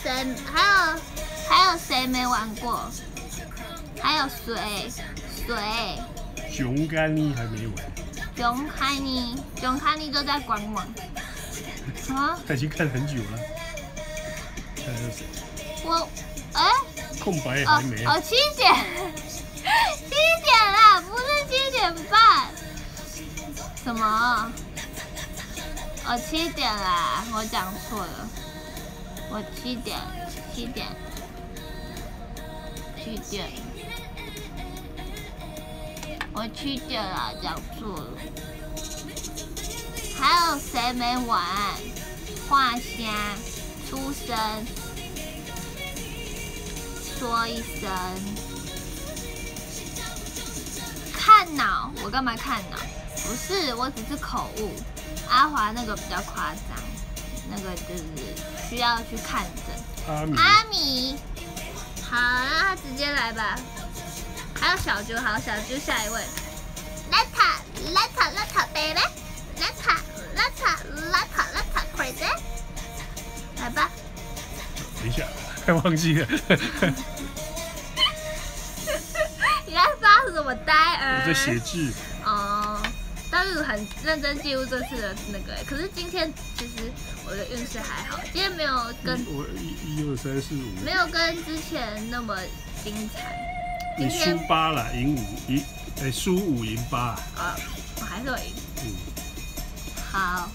谁没玩过？还有谁？ 熊干妮还没玩。 熊康妮都在观望。什么？ 他已经看很久了。还有谁？空白还没。 7点啦，不是7点半。什么？7点啦，我讲错了。我7点。我7点了，讲错了。还有谁没玩？画虾，出声，说一声，看脑，我干嘛看脑？不是，我只是口误。阿华那个比较夸张，那个就是需要去看诊。阿米，好，那他直接来吧。还有小猪，好，小猪下一位。Let baby，Let crazy， 来吧。 等一下，还忘记了。 你在发什么呆儿？ 我在写字。 哦，但是很认真记录这次的那个，可是今天其实我的运势还好，今天没有跟我1、2、3、4、5， 没有跟之前那么精彩。 你输8了，赢5，输5赢8。 啊，我还是有赢。好，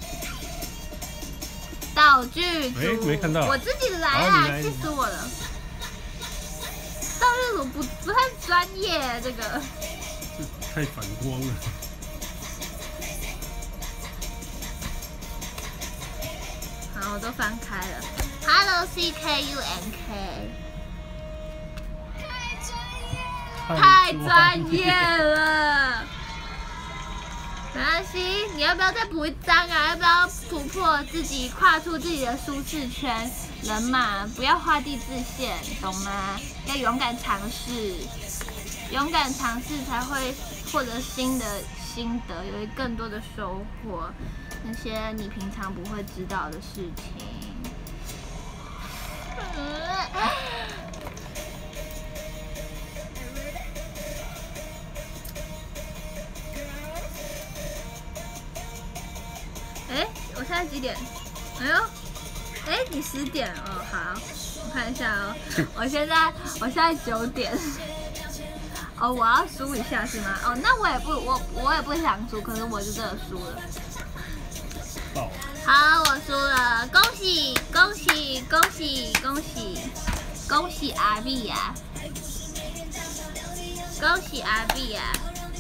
道具组， 没看到， 我自己来啦，气死我了。道具组不太专业，这个。 太反光了。 好，我都翻开了。Hello CKUNK。太专业了，没关系，你要不要再补一张啊？要不要突破自己，跨出自己的舒适圈？人嘛，不要画地自限，懂吗？要勇敢尝试，勇敢尝试才会获得新的心得，有更多的收获，那些你平常不会知道的事情。我现在几点？哎呦，你10点哦，好，我看一下哦，我现在9点。哦，我要输一下是吗？哦，那我也不想输，可是我就真的输了。好，我输了，恭喜阿 B 呀！恭喜阿 B 呀！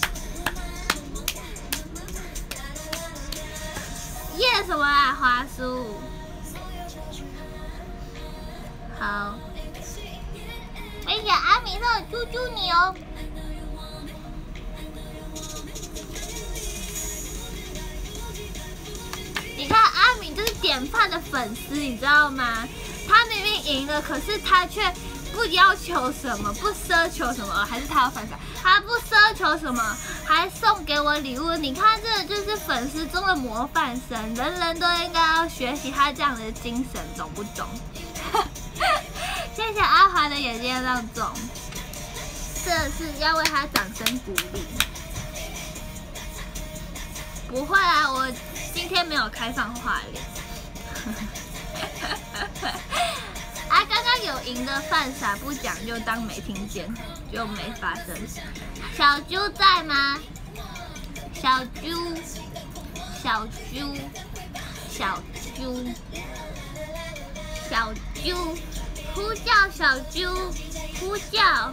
耶什么啊？华叔。好。哎呀，阿米特，救救你哦！你看阿米就是典范的粉丝，你知道吗？他明明赢了，可是他却不要求什么，不奢求什么，还是他要反杀，他不奢求什么，还送给我礼物。你看，这就是粉丝中的模范生，人人都应该要学习他这样的精神，懂不懂？谢谢阿华的眼睛让中，这是要为他掌声鼓励。不会啊，我今天没有开放画脸。啊，刚刚有赢的犯傻不讲，就当没听见，就没发生。小猪在吗？小猪，呼叫小猪，呼叫，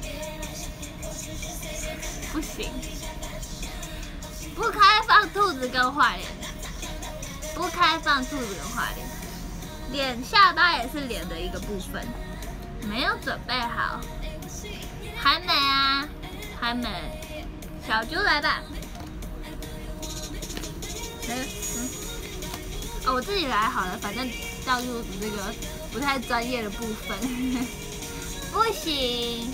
不行，不开放兔子跟画脸，不开放兔子跟画脸。脸下巴也是脸的一个部分，没有准备好，还没啊，还没。小猪来吧， 哦，我自己来好了，反正要入主这个不太专业的部分，不行。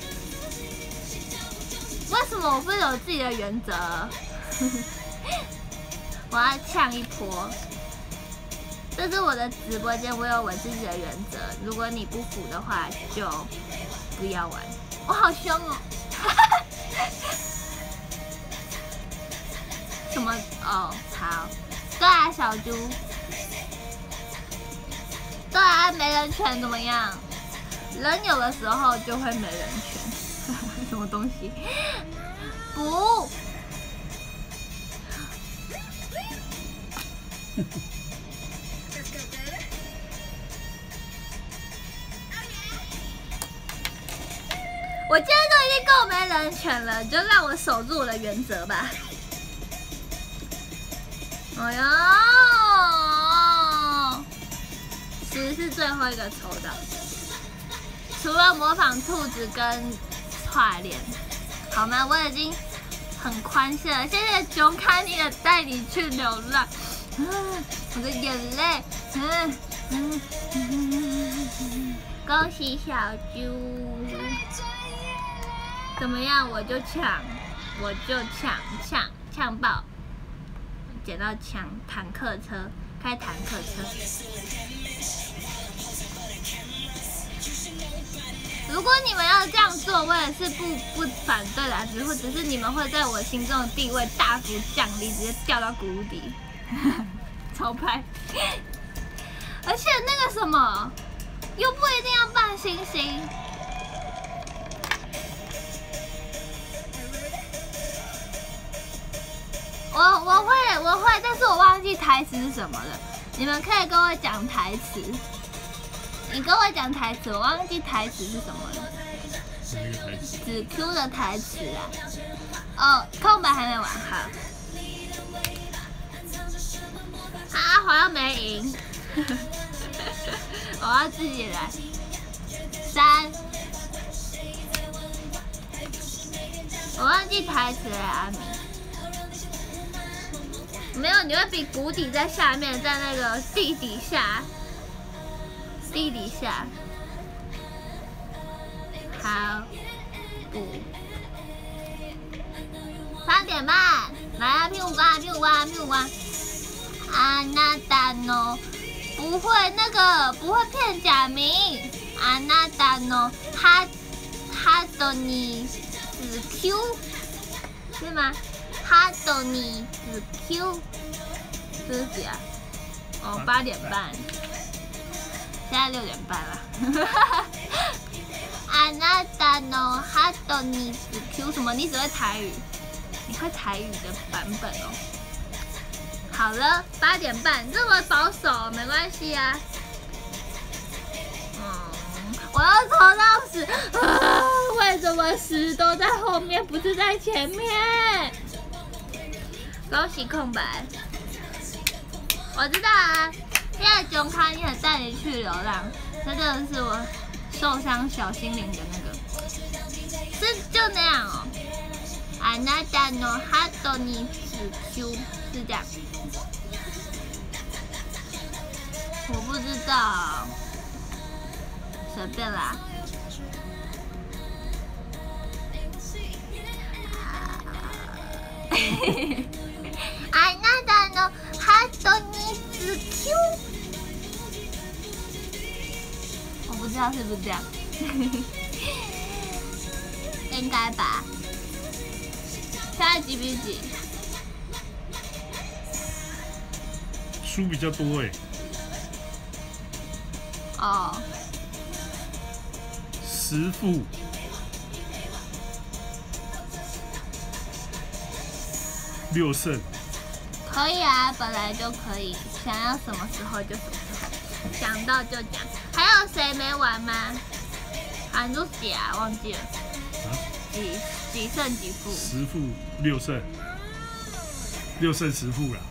为什么我不有自己的原则？我要呛一波。这是我的直播间，我有我自己的原则。如果你不服的话，就不要玩。我好凶哦！什么？哦，好。对啊，小猪。对啊，没人权怎么样？人有的时候就会没人权。什么东西？不。我今天都已经够没人权了，就让我守住我的原则吧。哎呦，10是最后一个抽到，除了模仿兔子跟跨脸，好吗？我已经很宽限了，谢谢熊看你的带你去流浪，我的眼泪，恭喜小猪。怎么样？我就抢爆，捡到枪，坦克车，开坦克车。如果你们要这样做，我也是不反对啦，只是你们会在我心中的地位大幅降低，直接掉到谷底，超拍。而且那个什么，又不一定要扮星星。我会，但是我忘记台词是什么了。你们可以跟我讲台词。你跟我讲台词，我忘记台词是什么了。只 Q 的台词啊。哦，空白还没完，好。啊，好像没赢。我要自己来。3。我忘记台词了，阿米。没有，你会比谷底在下面，在那个地底下。好，5。3点半，来啊，屁股关。啊，那达诺，不会骗假名。啊，那达诺，哈多尼子 Q， 是吗？哈多尼子 Q， 这是几啊？哦，8点半，现在6点半了。啊那达诺哈多尼子 Q 什么？你只会台语？你会台语的版本哦。好了，8点半，这么保守没关系啊。我要抽到10，为什么10都在后面，不是在前面？恭喜空白，我知道啊。现在囧卡尼很带你去流浪，那真的是我受伤小心灵的那个，是就那样哦。あなたのハートに子 Q 是这样，我不知道，随便啦。あなたのハートに子 Q， 我不知道是不是这样，应该吧。现在几比几？ 输比较多哎。 哦。 10负。6胜。 可以啊，本来就可以，想要什么时候就什么时候，想到就讲。还有谁没玩吗？啊，你说几啊？忘记了。几胜几负 ？10负6胜，6胜10负啦。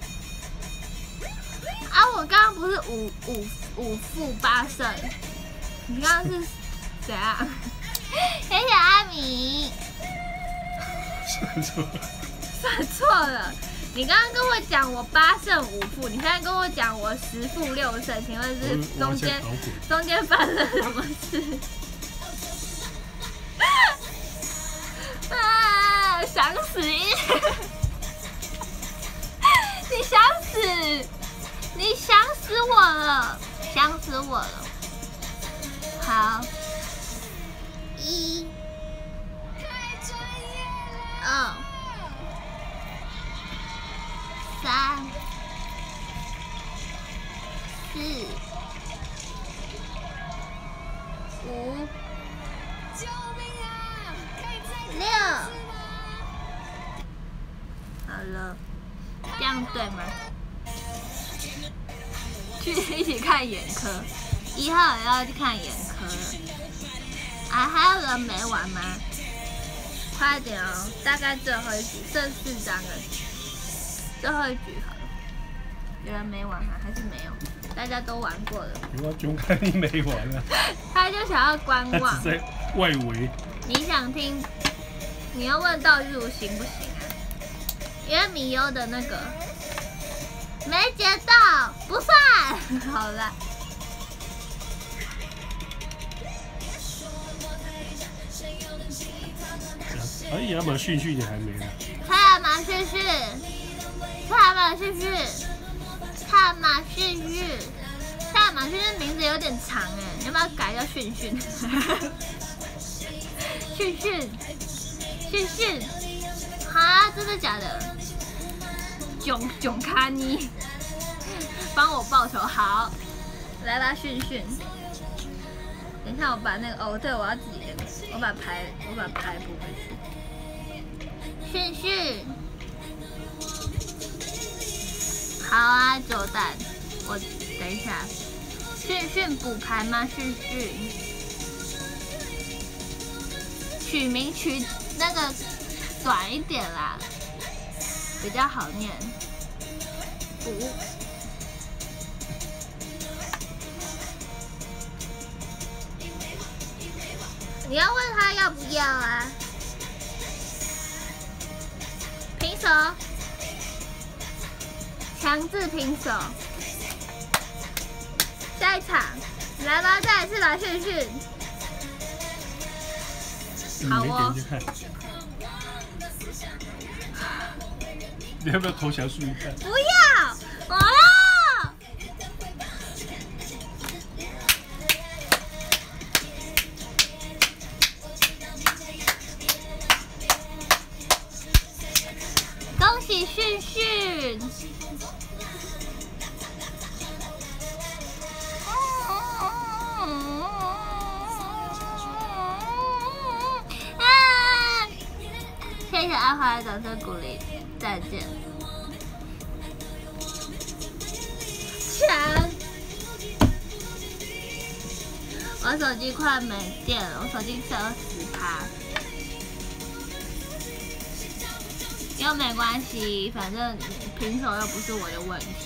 啊，我刚刚不是5负8胜，你刚刚是怎样？谢谢阿米。 算错了。 算错了， 你刚刚跟我讲我8胜5负，你现在跟我讲我10负6胜，请问是中间发生了什么事？啊！想死！你想死！你想死我了！想死我了！好，1、2、3、4、5、6，好了，这样对吗？去一起看眼科，1号也要去看眼科了。啊，还有人没完吗？快点哦，大概最后一局，剩4张了，最后一局好了。有人没玩吗？还是没有？大家都玩过了。 我就看你没玩啊。 他就想要观望。 他只在外围。 你想听？你要问道具行不行啊？因为米优的那个没截到，不算。好了。 哎，亚马逊你还没呢。 亚马逊，亚马逊的名字有点长哎，你要不要改叫训？训，哈，真的假的？囧卡尼，帮我报仇，好，来吧，训。等一下，我把那个对，我要自己那个，我把牌补回去。训，好啊，9蛋，我等一下，训补牌吗？训，取名取那个短一点啦，比较好念。补。你要问他要不要啊？平手，强制平手。下一场，来吧，再来一次吧，训。好哦。 你要不要投降输一看？ 不要，我要。恭喜训。谢谢阿华的掌声鼓励，再见。强，我手机快没电了，我手机只有10%，又没关系，反正平手又不是我的问题。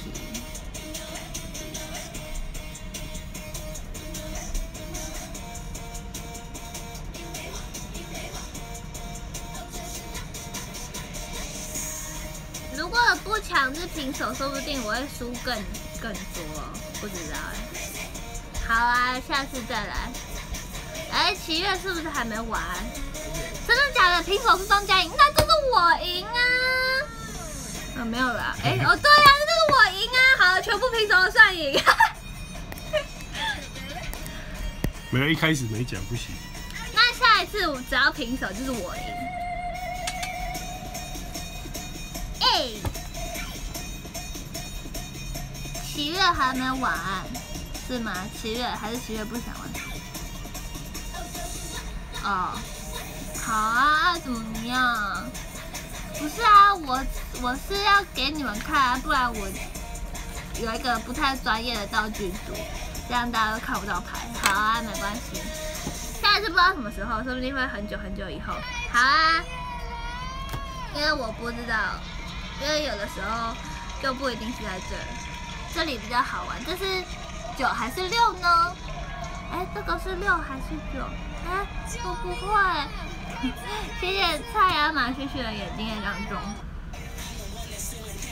如果不强制平手，说不定我会输更多，不知道哎。好啊，下次再来。哎，7月是不是还没完？真的假的？平手是庄家赢，那就是我赢啊！没有啦。哎，对啊，这是我赢啊！好，全部平手算赢。 没有，一开始没讲不行。 那下一次我只要平手就是我赢。7月还没晚安，是吗？7月还是7月不想玩？哦，好啊，怎么样？不是啊，我是要给你们看啊，不然我有一个不太专业的道具组，这样大家都看不到牌。好啊，没关系。下一次不知道什么时候，说不定会很久以后。好啊，因为我不知道。因为有的时候就不一定是在这儿，这里比较好玩。这是9还是6呢？哎，这个是6还是9？哎，我不会。谢谢蔡亚马旭旭的眼睛也亮中。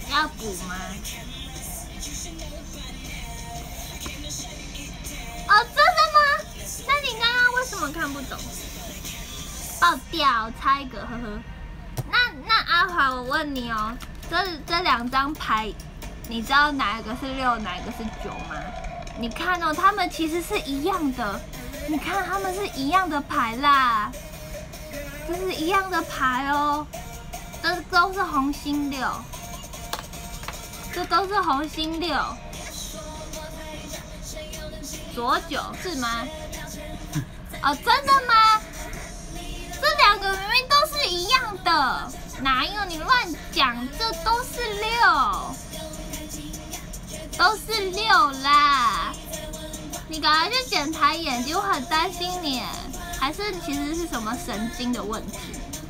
要补吗？哦，真的吗？那你刚刚为什么看不懂？爆掉，差一个，呵呵。那阿华，我问你哦，这两张牌，你知道哪一个是6，哪一个是9吗？你看哦，他们其实是一样的。你看，他们是一样的牌啦，这是一样的牌哦，这都是红心6，这都是红心6，左9是吗？哦，真的吗？这两个明明都是一样的，哪有你乱讲？这都是6，都是6啦。你赶快去检查眼睛，我很担心你，还是其实是什么神经的问题？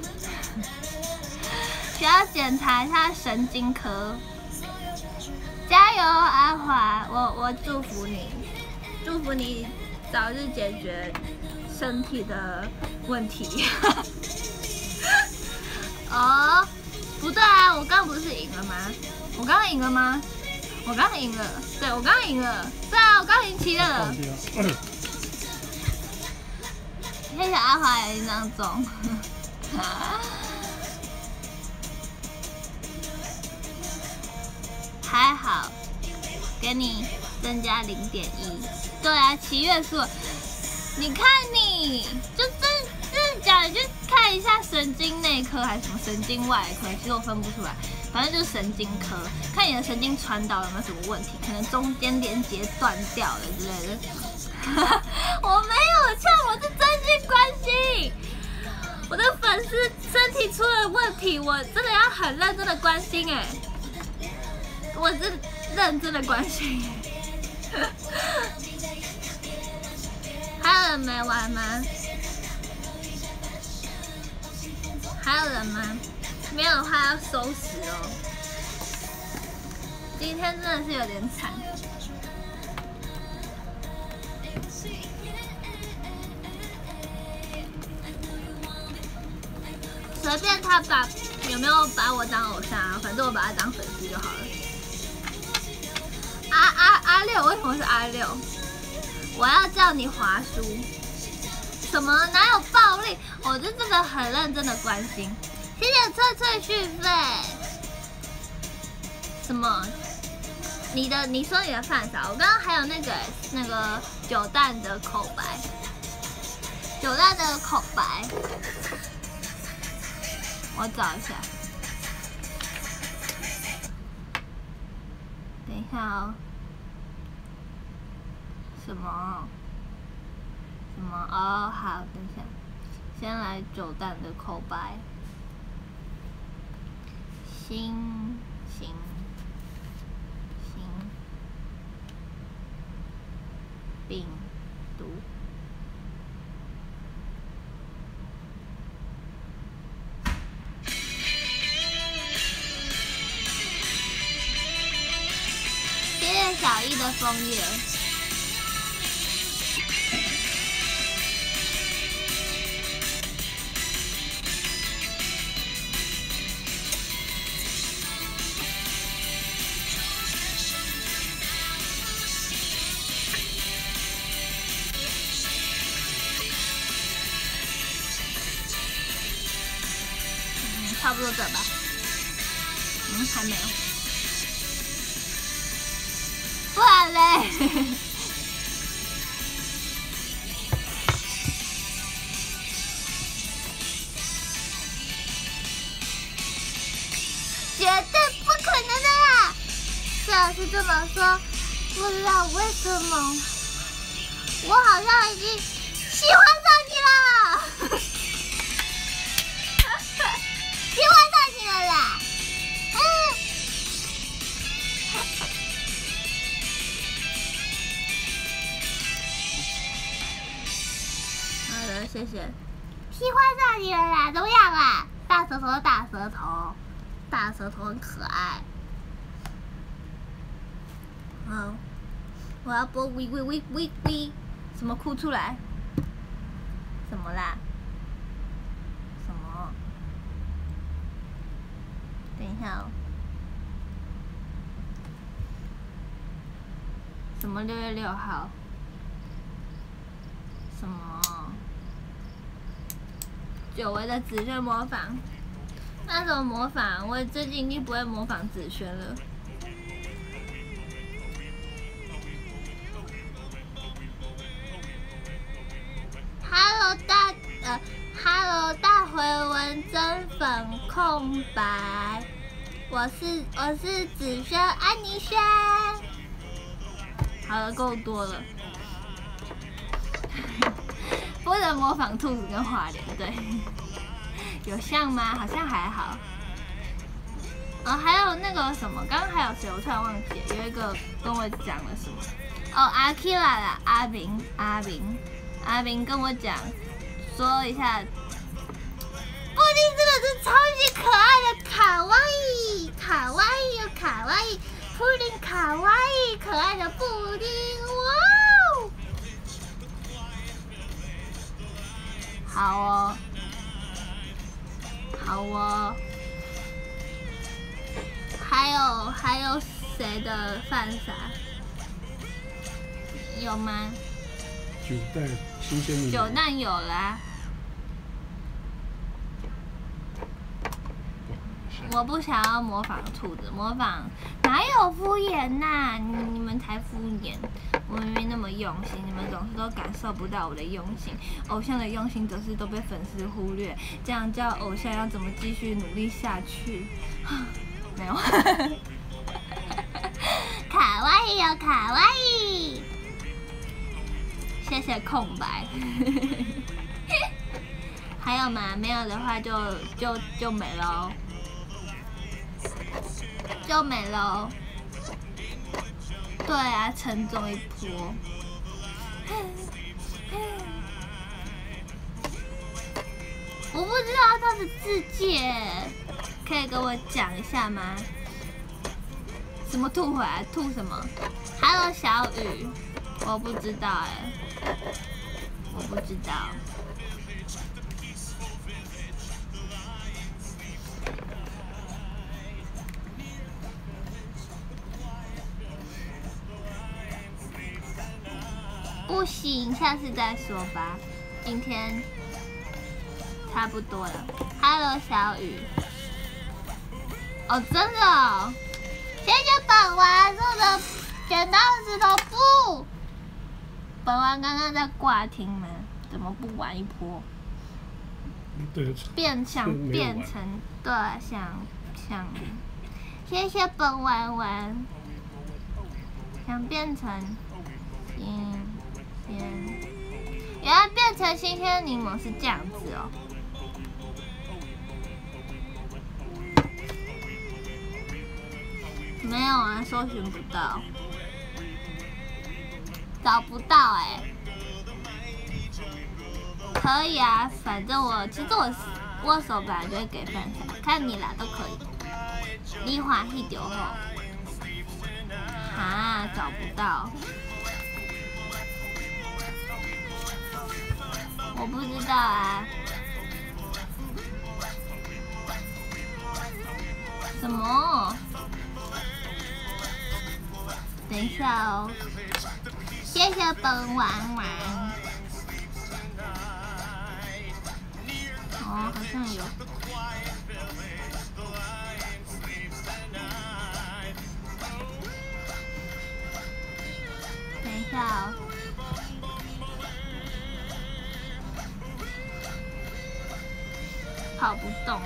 需要检查一下神经科。加油，阿华，我祝福你，祝福你早日解决身体的问题。哦，不对啊，我刚刚不是赢了吗？我刚刚赢了吗？我刚刚赢了，对，我刚刚赢了，对啊，我刚赢7了。谢谢阿华有1张中。还好，给你增加0.1。对啊，7月数，你看你就真假，你去看一下神经内科还是什么神经外科，其实我分不出来。反正就是神经科，看你的神经传导有没有什么问题，可能中间连接断掉了之类的。我没有呛，我是真心关心我的粉丝身体出了问题，我真的要很认真的关心哎，我是认真的关心。还有人没玩吗？还有人吗？没有的话要收拾哦。今天真的是有点惨。随便他有没有把我当偶像啊？反正我把他当粉丝就好了。阿六为什么是阿六？我要叫你华叔。什么？哪有暴力？我是真的很认真的关心。谢谢翠翠续费。什么？你说你的饭少，我刚刚还有那个9蛋的口白，9蛋的口白，我找一下，等一下哦。什么？哦，好，等一下，先来9蛋的口白。新病毒，谢谢小易的枫叶。差不多这吧，还没有，不然嘞，绝对不可能的啦！虽然是这么说，不知道为什么，我好像已经喜欢上你了。喜欢上你了啦！好的，谢谢。喜欢上你了啦，怎么样啊？大舌头，大舌头，大舌头很可爱。我要播喂喂喂喂喂，什么哭出来？什么啦？什么？等一下哦。 什么6月6号？什么？久违的子轩模仿？那怎么模仿？我最近已经不会模仿子轩了。Hello 大回文真粉空白，我是子轩安妮轩。好了，够多了。不能模仿兔子跟花莲，对。有像吗？好像还好。还有那个什么，刚刚还有谁？我突然忘记了，有一个跟我讲了什么。阿 Kira 啦，阿明跟我讲，说一下，布丁真的是超级可爱的卡哇伊，卡哇伊又卡哇伊，布丁卡哇伊，可爱的布丁，哇哦！好哦。好哦，还有谁的饭撒？有吗？ 酒蛋新鲜的。 酒蛋有啦。我不想要模仿兔子，模仿哪有敷衍呐？你们才敷衍。我明明那么用心，你们总是都感受不到我的用心。偶像的用心总是都被粉丝忽略，这样叫偶像要怎么继续努力下去？没有。卡哇伊哟，卡哇伊！谢谢空白。还有吗？没有的话就没喽，就没喽。对啊，沉重一波。我不知道他的字界，可以跟我讲一下吗？什么吐回来？吐什么 ？Hello 小雨，我不知道哎，我不知道。不行，下次再说吧。今天差不多了。Hello 小雨。哦，真的哦。谢谢本丸送的剪刀石头布。本丸刚刚在挂听吗？怎么不玩一波？ 对。 变成对，想，谢谢本丸丸。想变成原来变成新鲜柠檬是这样子哦。没有啊，搜寻不到，找不到哎。可以啊，反正其实我握手本来就会给饭菜，看你啦都可以。你欢喜就好。啊，找不到。我不知道啊。什么？等一下哦。谢谢本丸丸。哦，好像有。等一下哦。跑不动。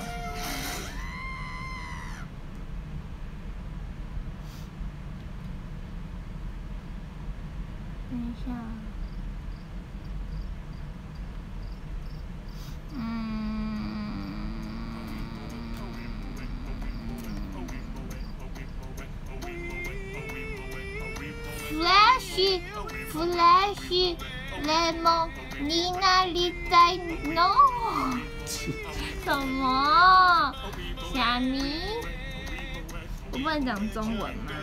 等一下。Flash Lemon になりたいの？什么？虾米？我不能讲中文吗？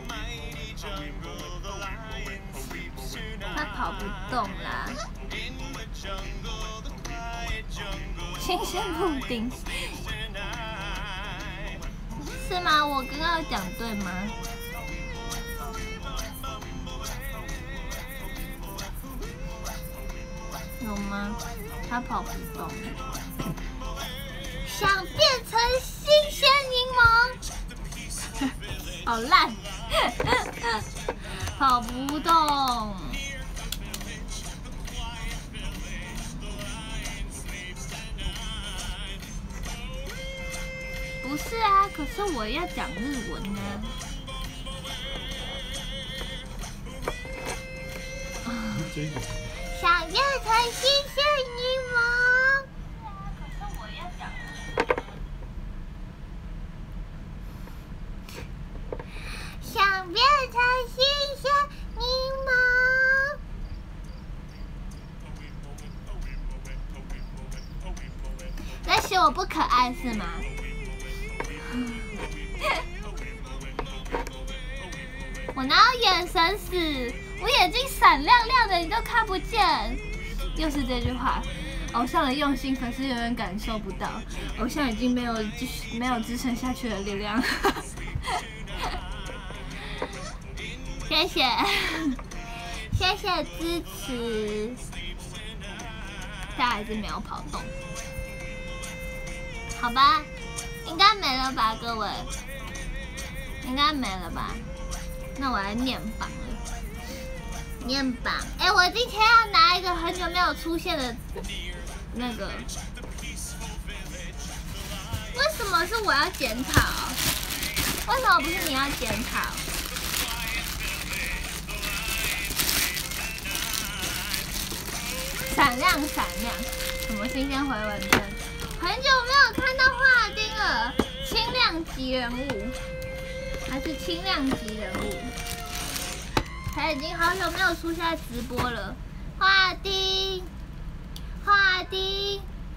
他跑不动啦。新鲜布丁是吗？我刚刚有讲对吗？ 有吗？他跑不动。想变成新鲜柠檬，好烂，跑不动。不是啊，可是我要讲日文呢。 这个。 想变成新鲜柠檬。可是我要讲。想变成新鲜柠檬。在嫌我不可爱是吗？我哪有眼神死？我眼睛闪亮亮的，你都看不见。又是这句话，偶像的用心，粉丝永远感受不到。偶像已经没有支撑下去的力量。谢谢，谢谢支持。他还是没有跑动，好吧，应该没了吧，各位，应该没了吧？那我来念榜了。念榜，哎，我今天要拿一个很久没有出现的那个，为什么是我要检讨？为什么不是你要检讨？闪亮闪亮，什么新鲜回文针？很久没有看到华丁了，轻量级人物，还是轻量级人物？他已经好久没有出现在直播了。华丁，华丁，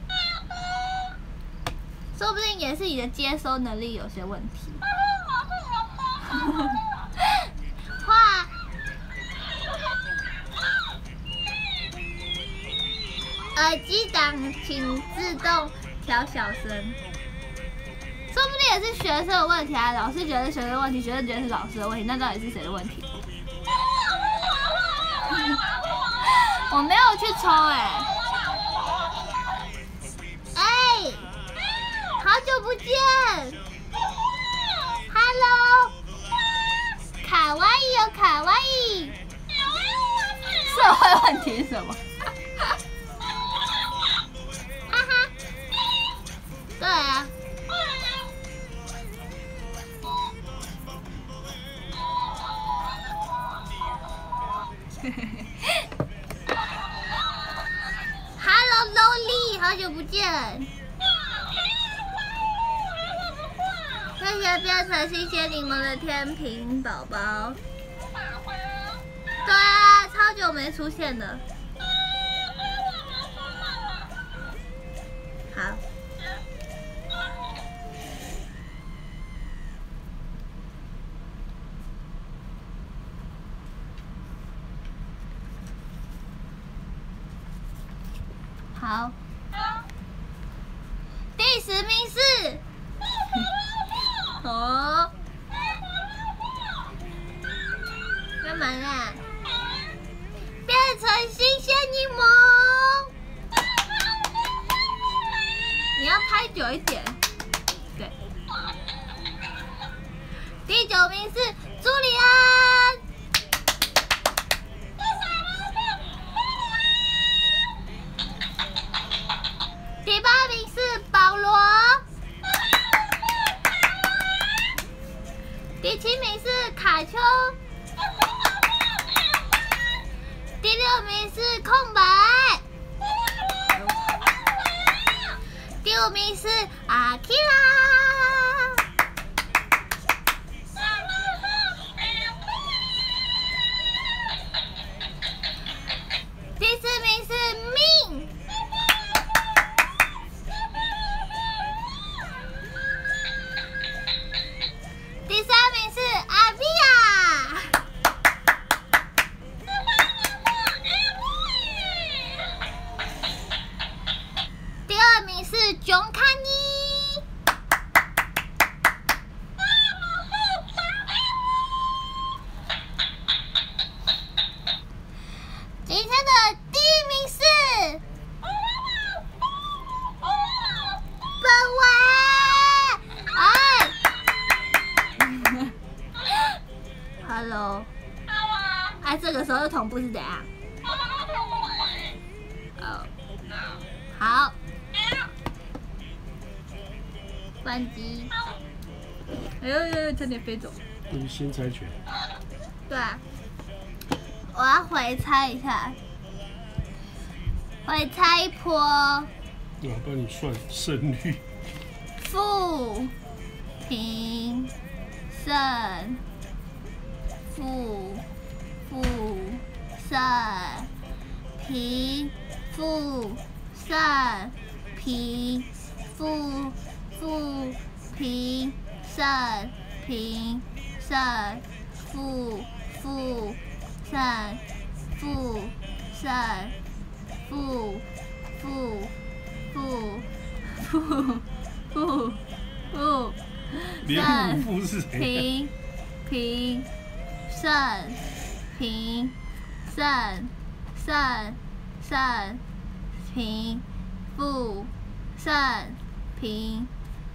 说不定也是你的接收能力有些问题。华。耳机档请自动调小声，说不定也是学生的问题啊！老师觉得是学生的问题，学生觉得是老师的问题，那到底是谁的问题？我没有去抽哎，好久不见 ，Hello， 卡哇伊哦，卡哇伊，社会问题是什么？对啊。Hello Loli， 好久不见。谢谢变成新鲜柠檬的天平宝宝。对啊，超久没出现了。好。好，第10名是哦，干嘛啦？变成新鲜柠檬，你要拍久一点。对，第9名是朱里安。第8名是保罗，第7名是卡丘，第6名是空白，第5名是阿基拉，第4名是命。第3名是阿比亚，第2名是囧卡尼， 同步是怎样？哦，好，关机。哎呦，差点飞走。 这是先猜拳。 对啊，我要回猜一下，回猜一波。 我帮你算胜率。 负、平、胜、负、胜、平、负、胜、平、负、平、胜、平、胜、负、胜、 连五负是谁？ 平、胜、平、胜、平、负、胜、平、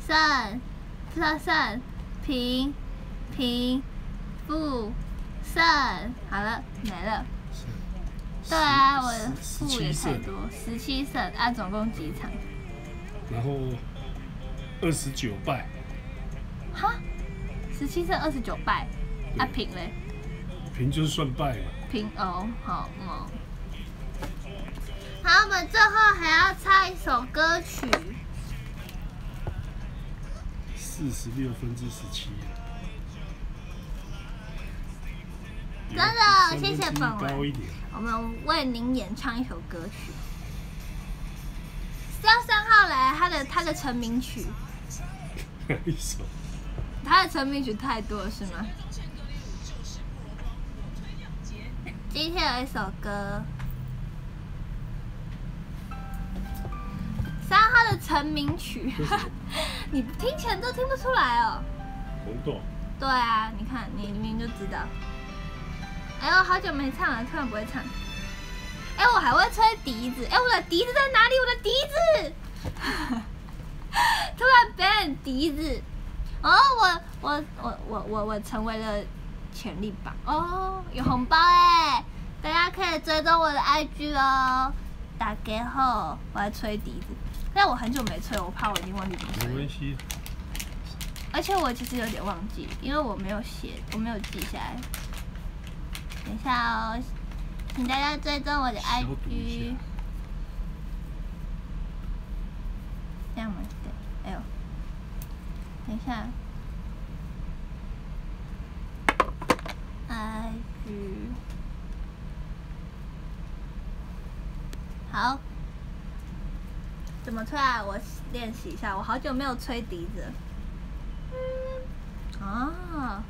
负、胜，好了，没了。对啊，我的负也太多，17胜啊，总共几场？ 然后29败。 哈，17胜29败，啊平嘞？ 平就是算败嘛。 平哦，好哦。好，我们最后还要猜一首歌曲。 46分之17。 真的，谢谢本高一文。 点。 我们为您演唱一首歌曲。3号来，他的成名曲。 哪一首？ 他的成名曲太多了，是吗？今天有一首歌，3号的成名曲，你听起来都听不出来哦。 红豆。 对啊，你看，你明明就知道。哎呦，好久没唱了，突然不会唱。哎，我还会吹笛子，哎，我的笛子在哪里？我的笛子！突然表演笛子。哦，我成为了潜力榜哦，有红包哎！大家可以追踪我的 IG 哦。打给后，我来吹笛子，但我很久没吹，我怕我已经忘记怎么吹。 没关系。 而且我其实有点忘记，因为我没有写，我没有记下来。等一下哦，请大家追踪我的 IG。这样吗？对，哎呦，等一下。IG 好，怎么吹啊？我练习一下，我好久没有吹笛子了。啊。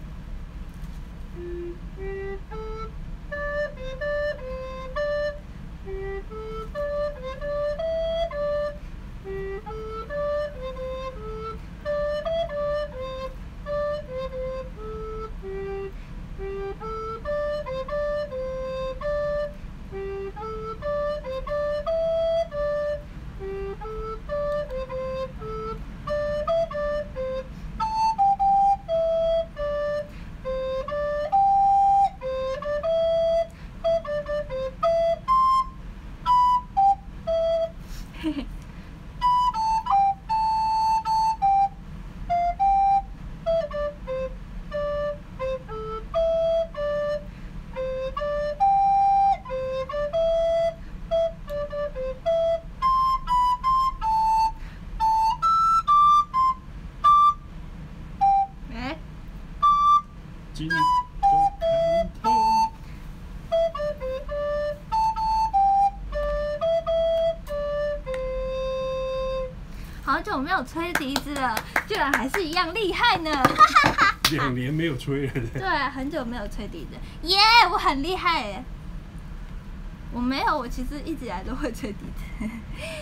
好久没有吹笛子了，居然还是一样厉害呢！哈哈哈。 2年没有吹了。 对啊，很久没有吹笛子，耶！我很厉害耶。我没有，我其实一直以来都会吹笛子。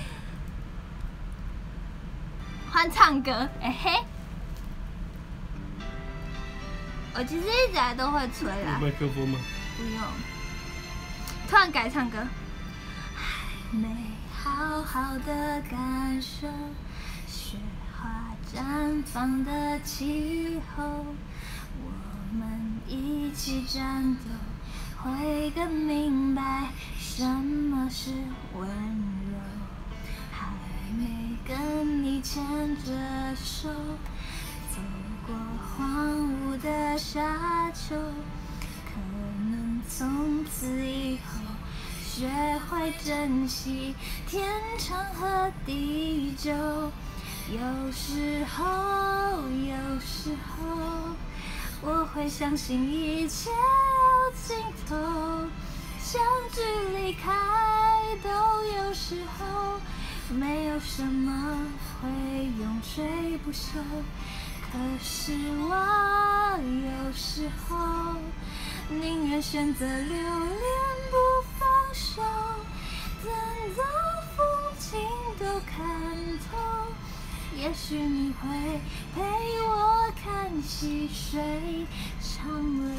换唱歌，哎嘿。我其实一直以来都会吹啦。 有麦克风吗？ 不用。突然改唱歌。还没好好的感受雪花绽放的气候，我们一起战斗， 会更明白什么是温柔。还没跟你牵着手，走过荒芜的沙丘，可能从此以后学会珍惜天长和地久。有时候我会相信一切有尽头，相聚离开都有时候，没有什么会永垂不朽。可是我有时候宁愿选择留恋不放手，等到风景都看透，也许你会陪我看细水长流。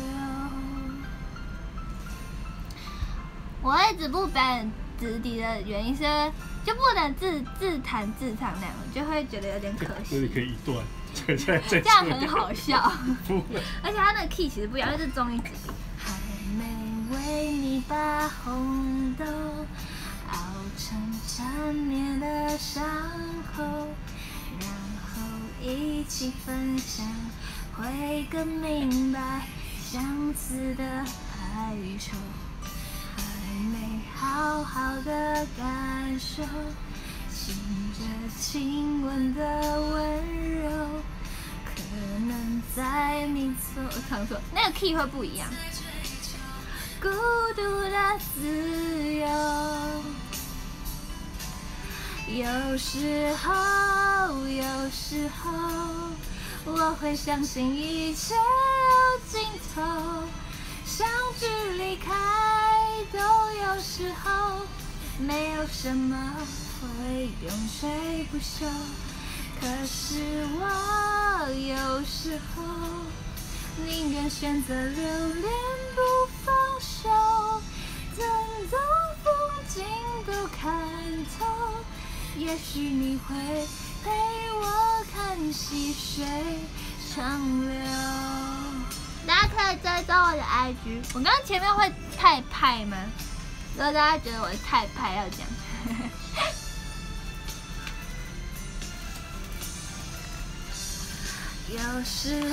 我会止步表演直笛的原因是，就不能自弹自唱那样，我就会觉得有点可惜。 那你可以一段， 这样很好笑。 不会， 而且它那个 key 其实不一样，因为是中音直笛。还没为你把红豆熬成缠绵的伤口，然后一起分享，会更明白相思的哀愁。还没好好的感受，醒着亲吻的温柔，可能在你唱错，那个 key 会不一样。孤独的自由，有时候我会相信一切有尽头，相聚离开都有时候，没有什么会永垂不朽。可是我有时候宁愿选择留恋不放手，等到风景都看透，也许你会陪我看细水长流。大家可以追踪我的 IG。我刚刚前面会太派吗？如果大家觉得我太派要讲。有时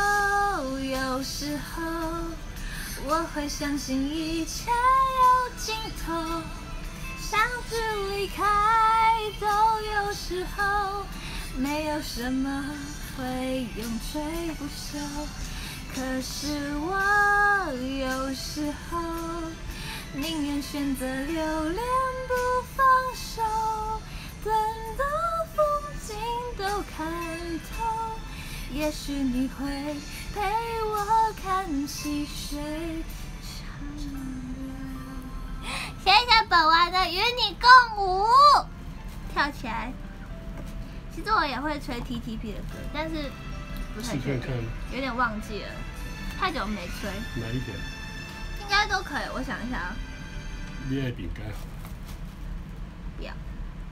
候我会相信一切有尽头，相聚离开都有时候，没有什么会永垂不朽。可是我有时候宁愿选择留恋不放手，等到风景都看透，也许你会陪我看细水长流。谢谢本丸的与你共舞，跳起来。其实我也会吹 TTP 的歌，但是不太确定，有点忘记了，太久没吹。 哪一点？ 应该都可以，我想一下啊。 恋爱饼干。 不要。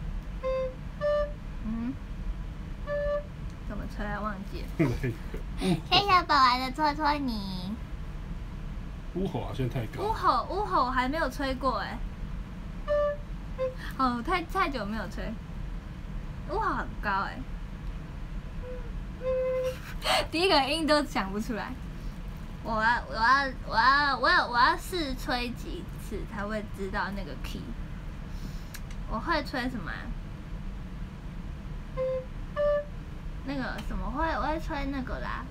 怎么吹啊？忘记了。谢谢本丸的戳戳你。 乌吼好像太高。 乌吼我还没有吹过哎。哦，太久没有吹。乌吼很高哎。第一个音都想不出来。我要试吹几次才会知道那个 key。我会吹什么啊？那个什么我会吹那个啦。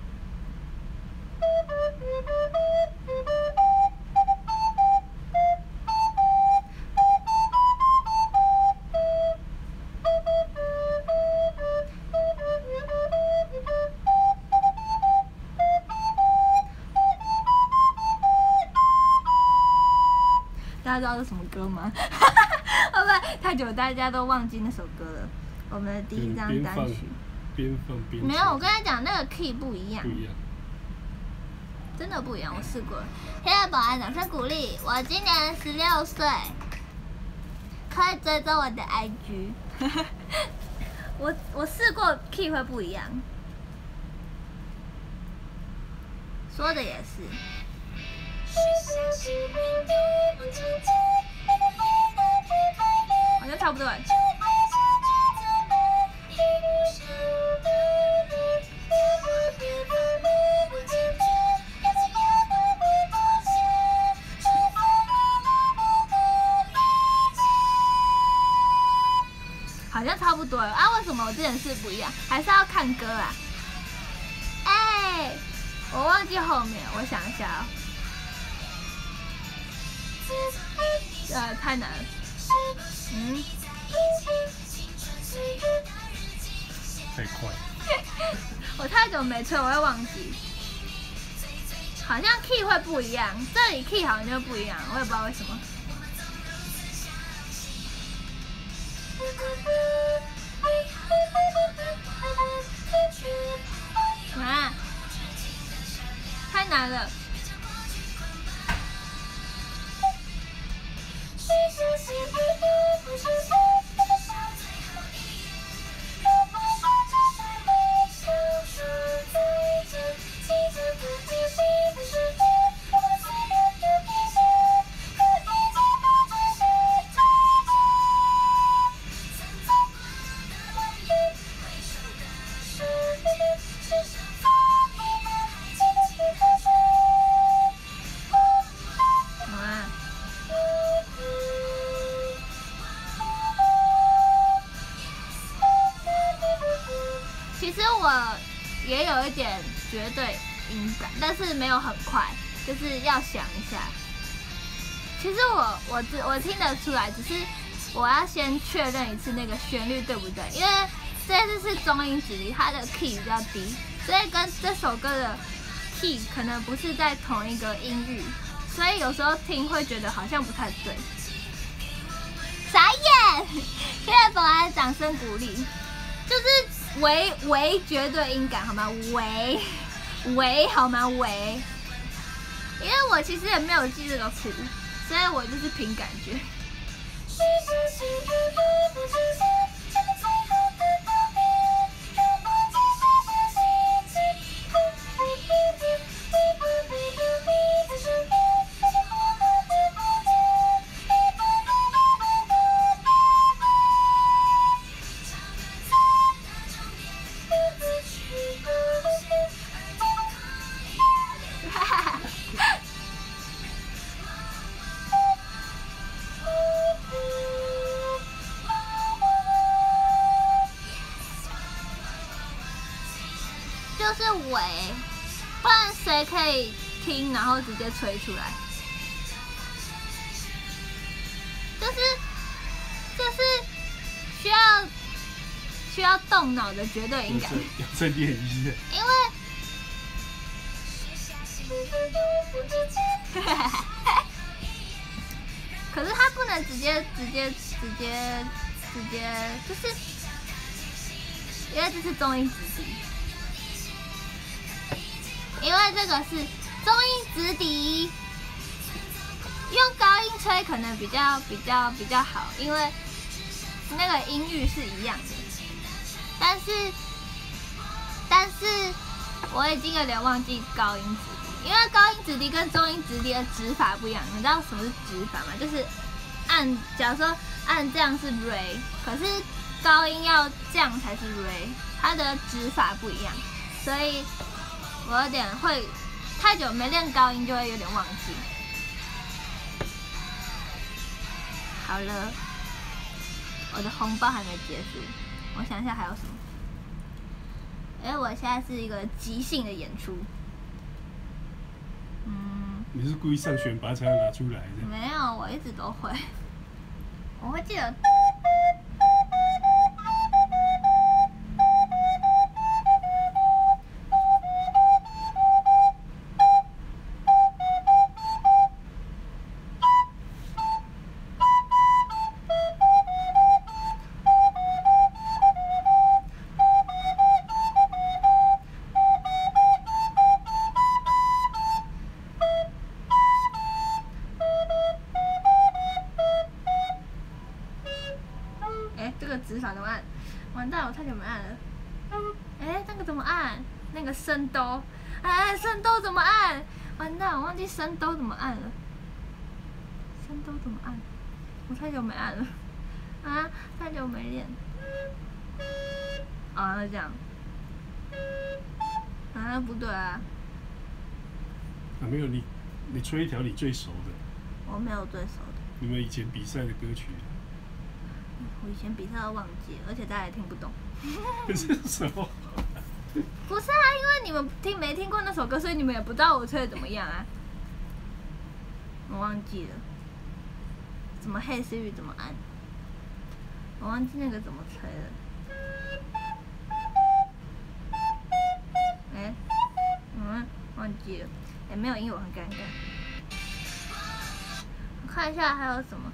大家知道是什么歌吗？会不会太久大家都忘记那首歌了？我们的第一张单曲。 边放边没有，我跟他讲那个 key 不一样。 不一样。 真的不一样，我试过了。谢谢保安掌声鼓励，我今年16岁，可以追踪我的 IG。我试过 key 会不一样，说的也是。 好像差不多了。好像差不多了啊？为什么我之前是不一样？还是要看歌啊？哎，我忘记后面，我想一下哦。太难了。 太快。 我太久没吹，我会忘记。好像 key 会不一样，这里 key 好像就不一样，我也不知道为什么。啊，太难了。其实我也有一点绝对音感，但是没有很快，就是要想一下。其实我听得出来，只是我要先确认一次那个旋律对不对，因为这次是中音直笛，它的 key 比较低，所以跟这首歌的 key 可能不是在同一个音域，所以有时候听会觉得好像不太对。傻眼！现在本来掌声鼓励，就是唯绝对音感好吗？唯好吗？唯，因为我其实也没有记这个谱，所以我就是凭感觉。就是尾，不然谁可以听然后直接吹出来？就是需要动脑的绝对音感， 要再练一下。 因为可是他不能直接，就是因为这是中音直笛。因为这个是中音直笛，用高音吹可能比较好，因为那个音域是一样的。但是我已经有点忘记高音直笛，因为高音直笛跟中音直笛的指法不一样。你知道什么是指法吗？就是假如说按这样是 re， 可是高音要这样才是 re， 它的指法不一样，所以我有点会太久没练高音，就会有点忘记。好了，我的红包还没结束，我想一下还有什么。我现在是一个即兴的演出。 你是故意上选拔才要拿出来的？ 没有，我一直都会，我会记得。这个指法怎么按？完蛋，我太久没按了。那个怎么按？那个升哆，升哆怎么按？ 完蛋，我忘记升兜怎么按了。升兜怎么按？我太久没按了。啊，太久没练。啊，那这样。啊，不对啊。 啊，没有你吹一条你最熟的。 我没有最熟的。 你们以前比赛的歌曲。 我以前比赛都忘记了，而且大家也听不懂。 这是什么？ 不是啊，因为你们没听过那首歌，所以你们也不知道我吹的怎么样啊。我忘记了，怎么Hey Siri怎么按？我忘记那个怎么吹了。忘记了，也没有音乐，我很尴尬。我看一下还有什么。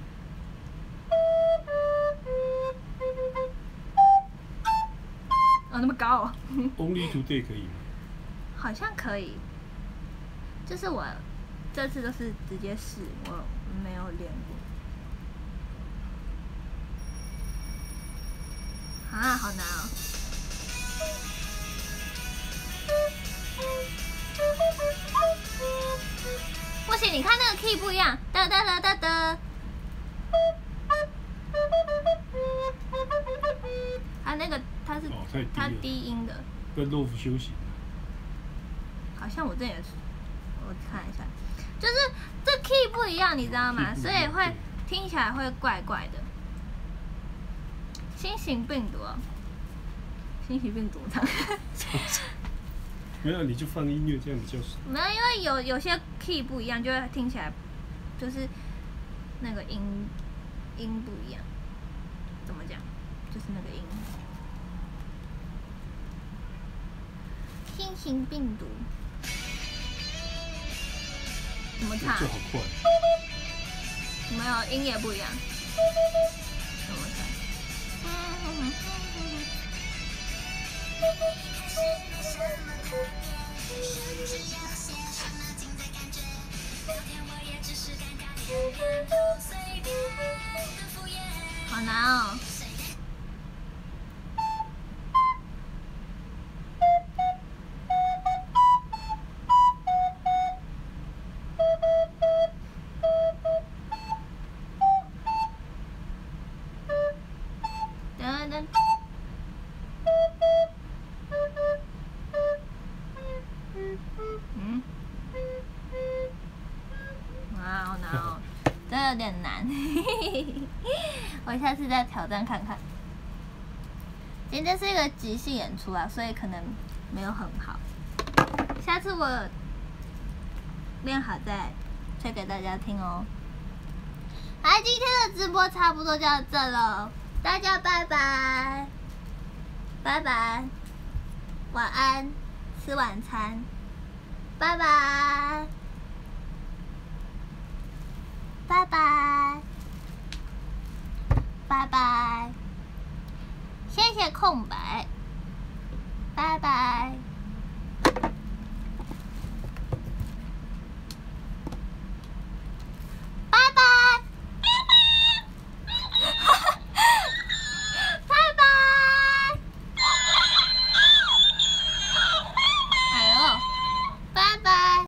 哦，那么高哦。 Only Today 可以吗？ 好像可以，就是我这次都是直接试，我没有练过。啊，好难哦。不行，你看那个 key 不一样，哒哒哒哒哒。它那个它是它低音的。 跟豆腐休息。 好像我这也是，我看一下，就是这 key 不一样，你知道吗？所以会听起来会怪怪的。新型病毒哦，新型病毒唱。 没有，你就放音乐，这样比较爽。 没有，因为有些 key 不一样，就会听起来就是那个音不一样。怎么讲？就是那个音。新型病毒怎么唱？ 这好快。 没有，音也不一样。怎么唱？好难哦。等等。哇，好难哦，真的有点难。我下次再挑战看看。今天是一个即兴演出啊，所以可能没有很好。下次我练好再吹给大家听哦。好，今天的直播差不多就到这了，大家拜拜，拜拜，晚安，吃晚餐，拜拜，拜拜，拜拜，谢谢空白，拜拜。